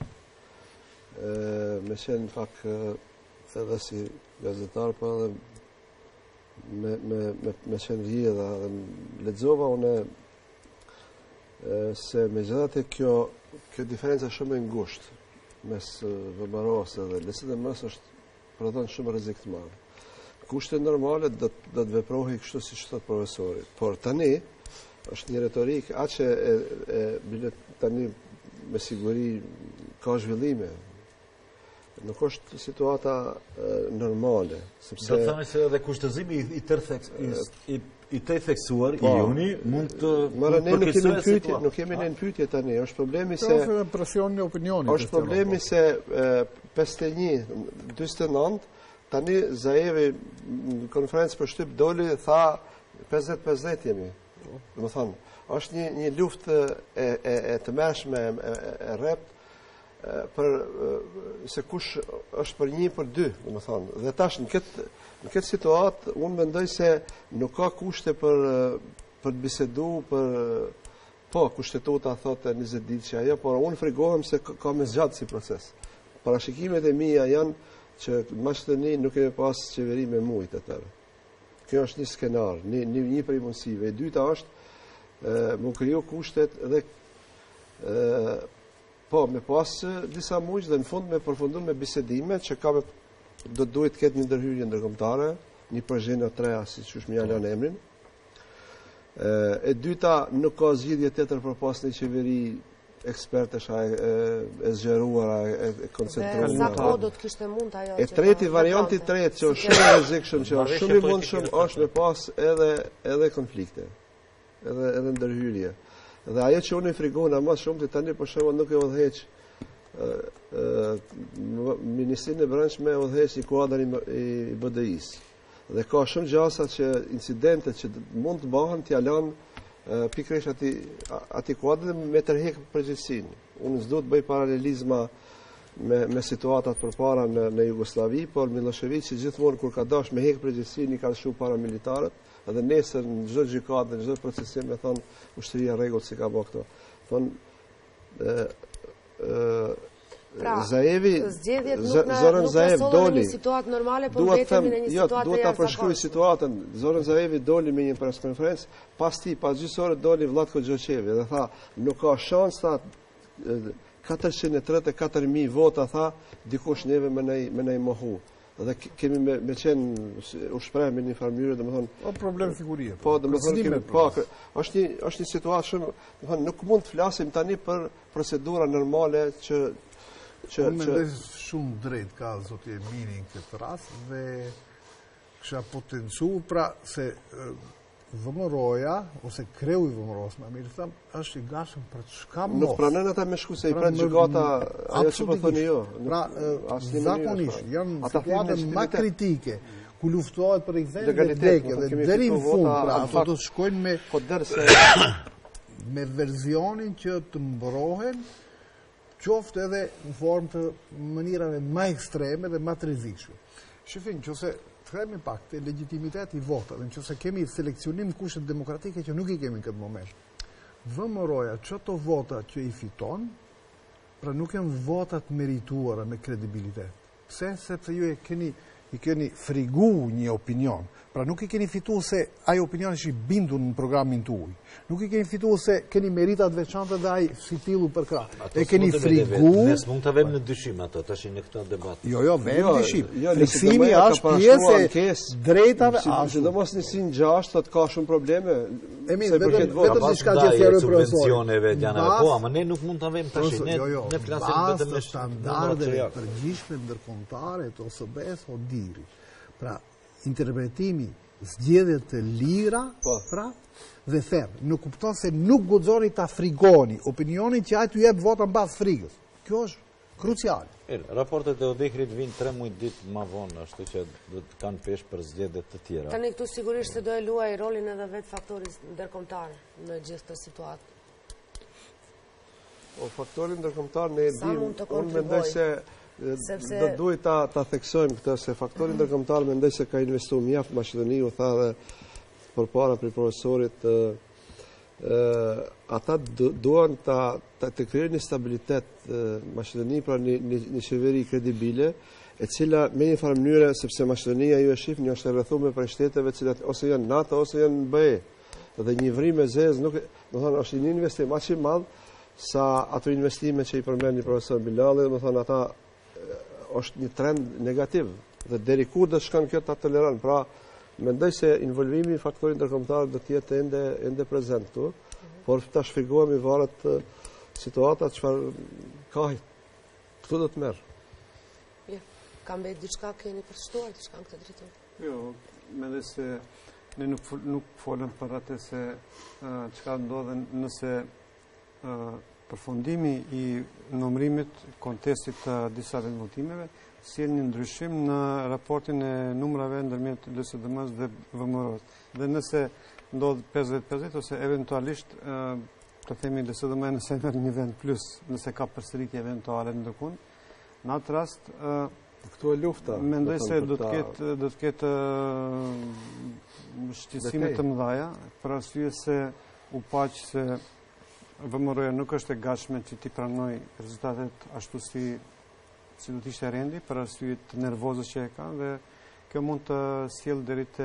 e, me qenë në fakt e, edhe si gazetar, po edhe me, me, me, me qenë rije dhe, dhe lexova unë e, se me gjithatë kjo, kjo diferenca shumë e ngushtë mes V M R-os dhe L S D M-s është prodhon shumë rrezik të madh. Kushte normale do, do të veprohej kështu si thot profesori. Por tani është një retorik, atë që e, e bile tani me siguri ka zhvillime. Nuk është situata e, normale. Sepse, do të thani se edhe kushtëzimi i, i tërë i, i të theksuar i joni mund të Mara, ne nuk kemi në pyetje, nuk kemi në pyetje tani, është problemi se presioni opinionit. Është problemi se pesëdhjetë e një, dyzet e nëntë tani Zaevi në konferencë për shtyp doli tha pesëdhjetë pesëdhjetë jemi. Do të thonë, është një një luftë e e, e të mëshme e, e, e rrept për se kush është për një për dy, do të thonë. Dhe tash në këtë në këtë situatë unë mendoj se nuk ka kushte për për të bisedu për po kushtetuta thotë njëzet ditë që ajo, por unë frigohem se ka, ka me zgjatë si proces. Parashikimet e mia janë që Maqedoni nuk kemi pas qeveri me mujtë atëherë. Kjo është një skenar, një një, një prej mundësive. E dyta është më kriju kushtet dhe e, po me pas disa mujtë dhe në fund me përfunduar me bisedime që ka me, do duhet të ketë një ndërhyrje ndërkombëtare, një përgjigje treja siç është më janë emrin. E, e dyta nuk ka zgjidhje tjetër për pas një qeveri ekspertesh e, e zgjeruar, e, e koncentruar. Sa kohë do të kishte mund ajo? E treti, varianti i tretë që është shumë i rrezikshëm, që është shumë i mundshëm, është me pas edhe edhe konflikte. Edhe edhe ndërhyrje. Dhe ajo që unë i frikona më shumë ti tani për shembull nuk e udhëheq Ministrinë e Brendshme e udhëheq i kuadri i B D I-s. Dhe ka shumë gjasa që incidentet që mund të bëhen t'ia lanë pikërisht ati ati kuadri me tërheq përgjegjësinë. Unë s'do të bëj paralelizma me me situatat përpara në në Jugosllavi, por Milošević gjithmonë kur ka dashur me heq përgjegjësinë i ka lëshuar paramilitarët, edhe nesër në çdo gjykatë, në çdo procesim me thon ushtria rregull si ka bë këto. Thon ë ë Pra, Zaevi, zgjedhjet nuk na Zoran nuk Zaev doli. Në një situatë normale, por Dua të vetëm them, në një jo, situatë duhet ta përshkruaj situatën. Zoran Zaevi doli me një preskonferencë, pas ti, pas gjysore doli Vlatko Gjoqevi dhe tha, nuk ka shans tha katërqind e tridhjetë e katër mijë vota tha, dikush neve me nej me nej mohu. Dhe kemi me, me qenë u shpreh me një farë mënyrë, domethënë, o problem figurie. Po, domethënë kemi pa, është një është një situatë shumë, domethënë nuk mund të flasim tani për procedura normale që që Unë mendoj shumë drejt ka zoti Emini në këtë rast dhe kisha potencu pra se V M R-oja ose kreu i V M R-os, më mirë them, është i gatshëm për të shka mos. Nuk pranojnë ata me shku se i pran gjykata ajo që po thoni jo. Pra, zakonisht janë situatën më kritike ku luftohet për rikthehen në vdekje dhe deri në fund, pra ato do të shkojnë me po derse me verzionin që të mbrohen qoftë edhe në formë të mënyrave më ekstreme dhe më të rrezikshme. Shifin, nëse të kemi pak të legitimitet i votave, nëse kemi seleksionim kushtet demokratike që nuk i kemi në këtë moment. V M R-oja çato vota që i fiton, pra nuk janë votat merituara me kredibilitet. Pse? Sepse ju e keni i keni frigu një opinion. Pra nuk i keni fitu se ajo opinion është i bindur në programin tuaj. Nuk i keni fitu se keni meritat veçanta dhe ai si tillu për krah. E keni frigu. Ne s'mund ta vëmë në dyshim ato tash në këtë debat. Jo, jo, vëmë dyshim. Friksimi është pjesë e drejtave, sidomos në sin gjashtë thotë ka shumë probleme. Emi, vetëm vetëm diçka që fjalë profesor. Subvencioneve janave, po, ama ne nuk mund ta vëmë tash ne ne flasim vetëm me standarde përgjithshme ndërkombëtare të O S B-s o diri. Pra, interpretimi zgjedhjet të lira, pra, dhe them, nuk kupton se nuk guxoni ta frigoni opinionin që ai t'ju jep vota mbas frigës. Kjo është kruciale. Raportet e Odehrit vinë tre muaj ditë më vonë, ashtu që do të kanë pesh për zgjedhjet të tjera. Tani këtu sigurisht se do e luaj rolin edhe vetë faktori ndërkombëtar në gjithë këtë situatë. O faktori ndërkombëtar ne e dim, unë mendoj se do duhet ta ta theksojmë këtë se faktori ndërkombëtar mendoj se ka investuar mjaft Maqedoniu, tha dhe përpara për profesorit ë ata duan ta të krijojnë një stabilitet Maqedoni, pra një një qeveri kredibile, e cila me një farë mënyrë, sepse Maqedonia ju e shihni është e rrethuar për shteteve të cilat ose janë NATO ose janë B E, dhe një vrim e zezë nuk, do thonë është një investim aq i madh sa ato investime që i përmendi profesor Bilali, do thonë ata është një trend negativ dhe deri kur do shkon kjo ta toleron. Pra Mendoj se involvimi i faktorit ndërkombëtar do të jetë ende ende prezent këtu, por ta shpjegojmë varet situata çfarë ka. Këtu do të merr. Jo, kam vetë diçka keni për të shtuar diçka në këtë drejtim. Jo, mendoj se ne nuk nuk folëm për atë se çka ndodhen nëse përfundimi i numërimit kontestit të disa vendvotimeve sjell një ndryshim në raportin e numrave ndërmjet L S D M-s dhe V M R-s. Dhe nëse ndodh pesëdhjetë pesëdhjetë ose eventualisht të themi L S D M nëse merr një vend plus, nëse ka përsëritje eventuale ndërkund, në atë rast këtu e lufta. Mendoj se do të ketë do të ketë shqetësime të mëdha, për arsye se u paq se V M R-ja nuk është e gatshme që ti pranoj rezultatet ashtu si si do të ishte rendi, për arsye të nervozës që e ka, dhe kjo mund të sjellë deri te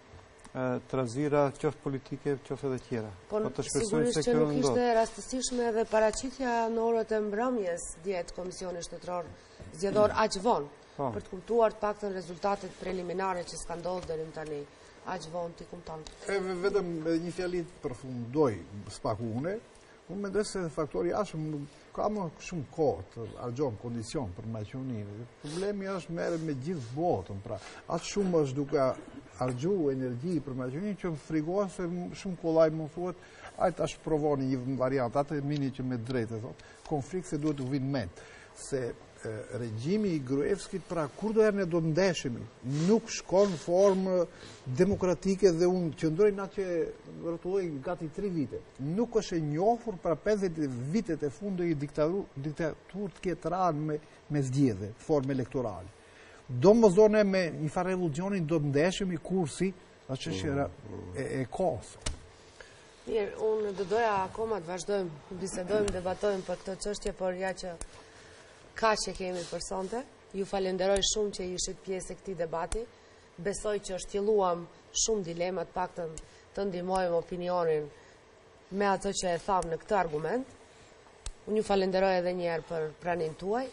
trazira qoftë politike, qoftë edhe tjera. Po sigurisht që nuk ishte rastësishme edhe paraqitja në orët e mbrëmjes djetë Komisioni Shtetëror Zgjedhor aq vonë, për të kuptuar të paktën rezultatet preliminare që s'ka ndodhur deri tani. Aq vonë ti kumton. Vetëm një fjali përfundoj s'pak une. Unë mendoj se faktori jashtëm ka më shumë kohë të argjon kondicion për Maqedoninë. Problemi është merre me gjithë botën, pra aq shumë është duke argju energji për Maqedoninë që më frigohet se shumë kollaj më thuhet, ai tash provoni një variant, atë mini që me drejtë thot, konflikt se duhet të vinë mend se regjimi i Gruevskit, pra kur do herë ne do ndeshemi, nuk shkon në formë demokratike dhe unë qëndroj na që rrotulloj gati tri vite. Nuk është e njohur pra pesëdhjetë vitet e fundit i diktatur diktatur të ketë rënë me me zgjedhje, formë elektorale. Domosdoshmë me një farë revolucioni do ndeshemi kursi, është çështja e, e kohës. Mirë, unë do doja akoma të vazhdojmë, bisedojmë, debatojmë për këtë çështje, por ja që ka që kemi për sonte. Ju falenderoj shumë që ishit pjesë e këtij debati. Besoj që shtjelluam shumë dilema, të paktën të ndihmojmë opinionin me atë që e tham në këtë argument. Unë ju falenderoj edhe një herë për praninë tuaj.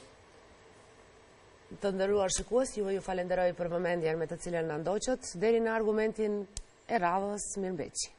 Të nderuar shikues, ju ju falenderoj për vëmendjen me të cilën na ndoqët deri në argumentin e radhës. Mirëmbëjtje.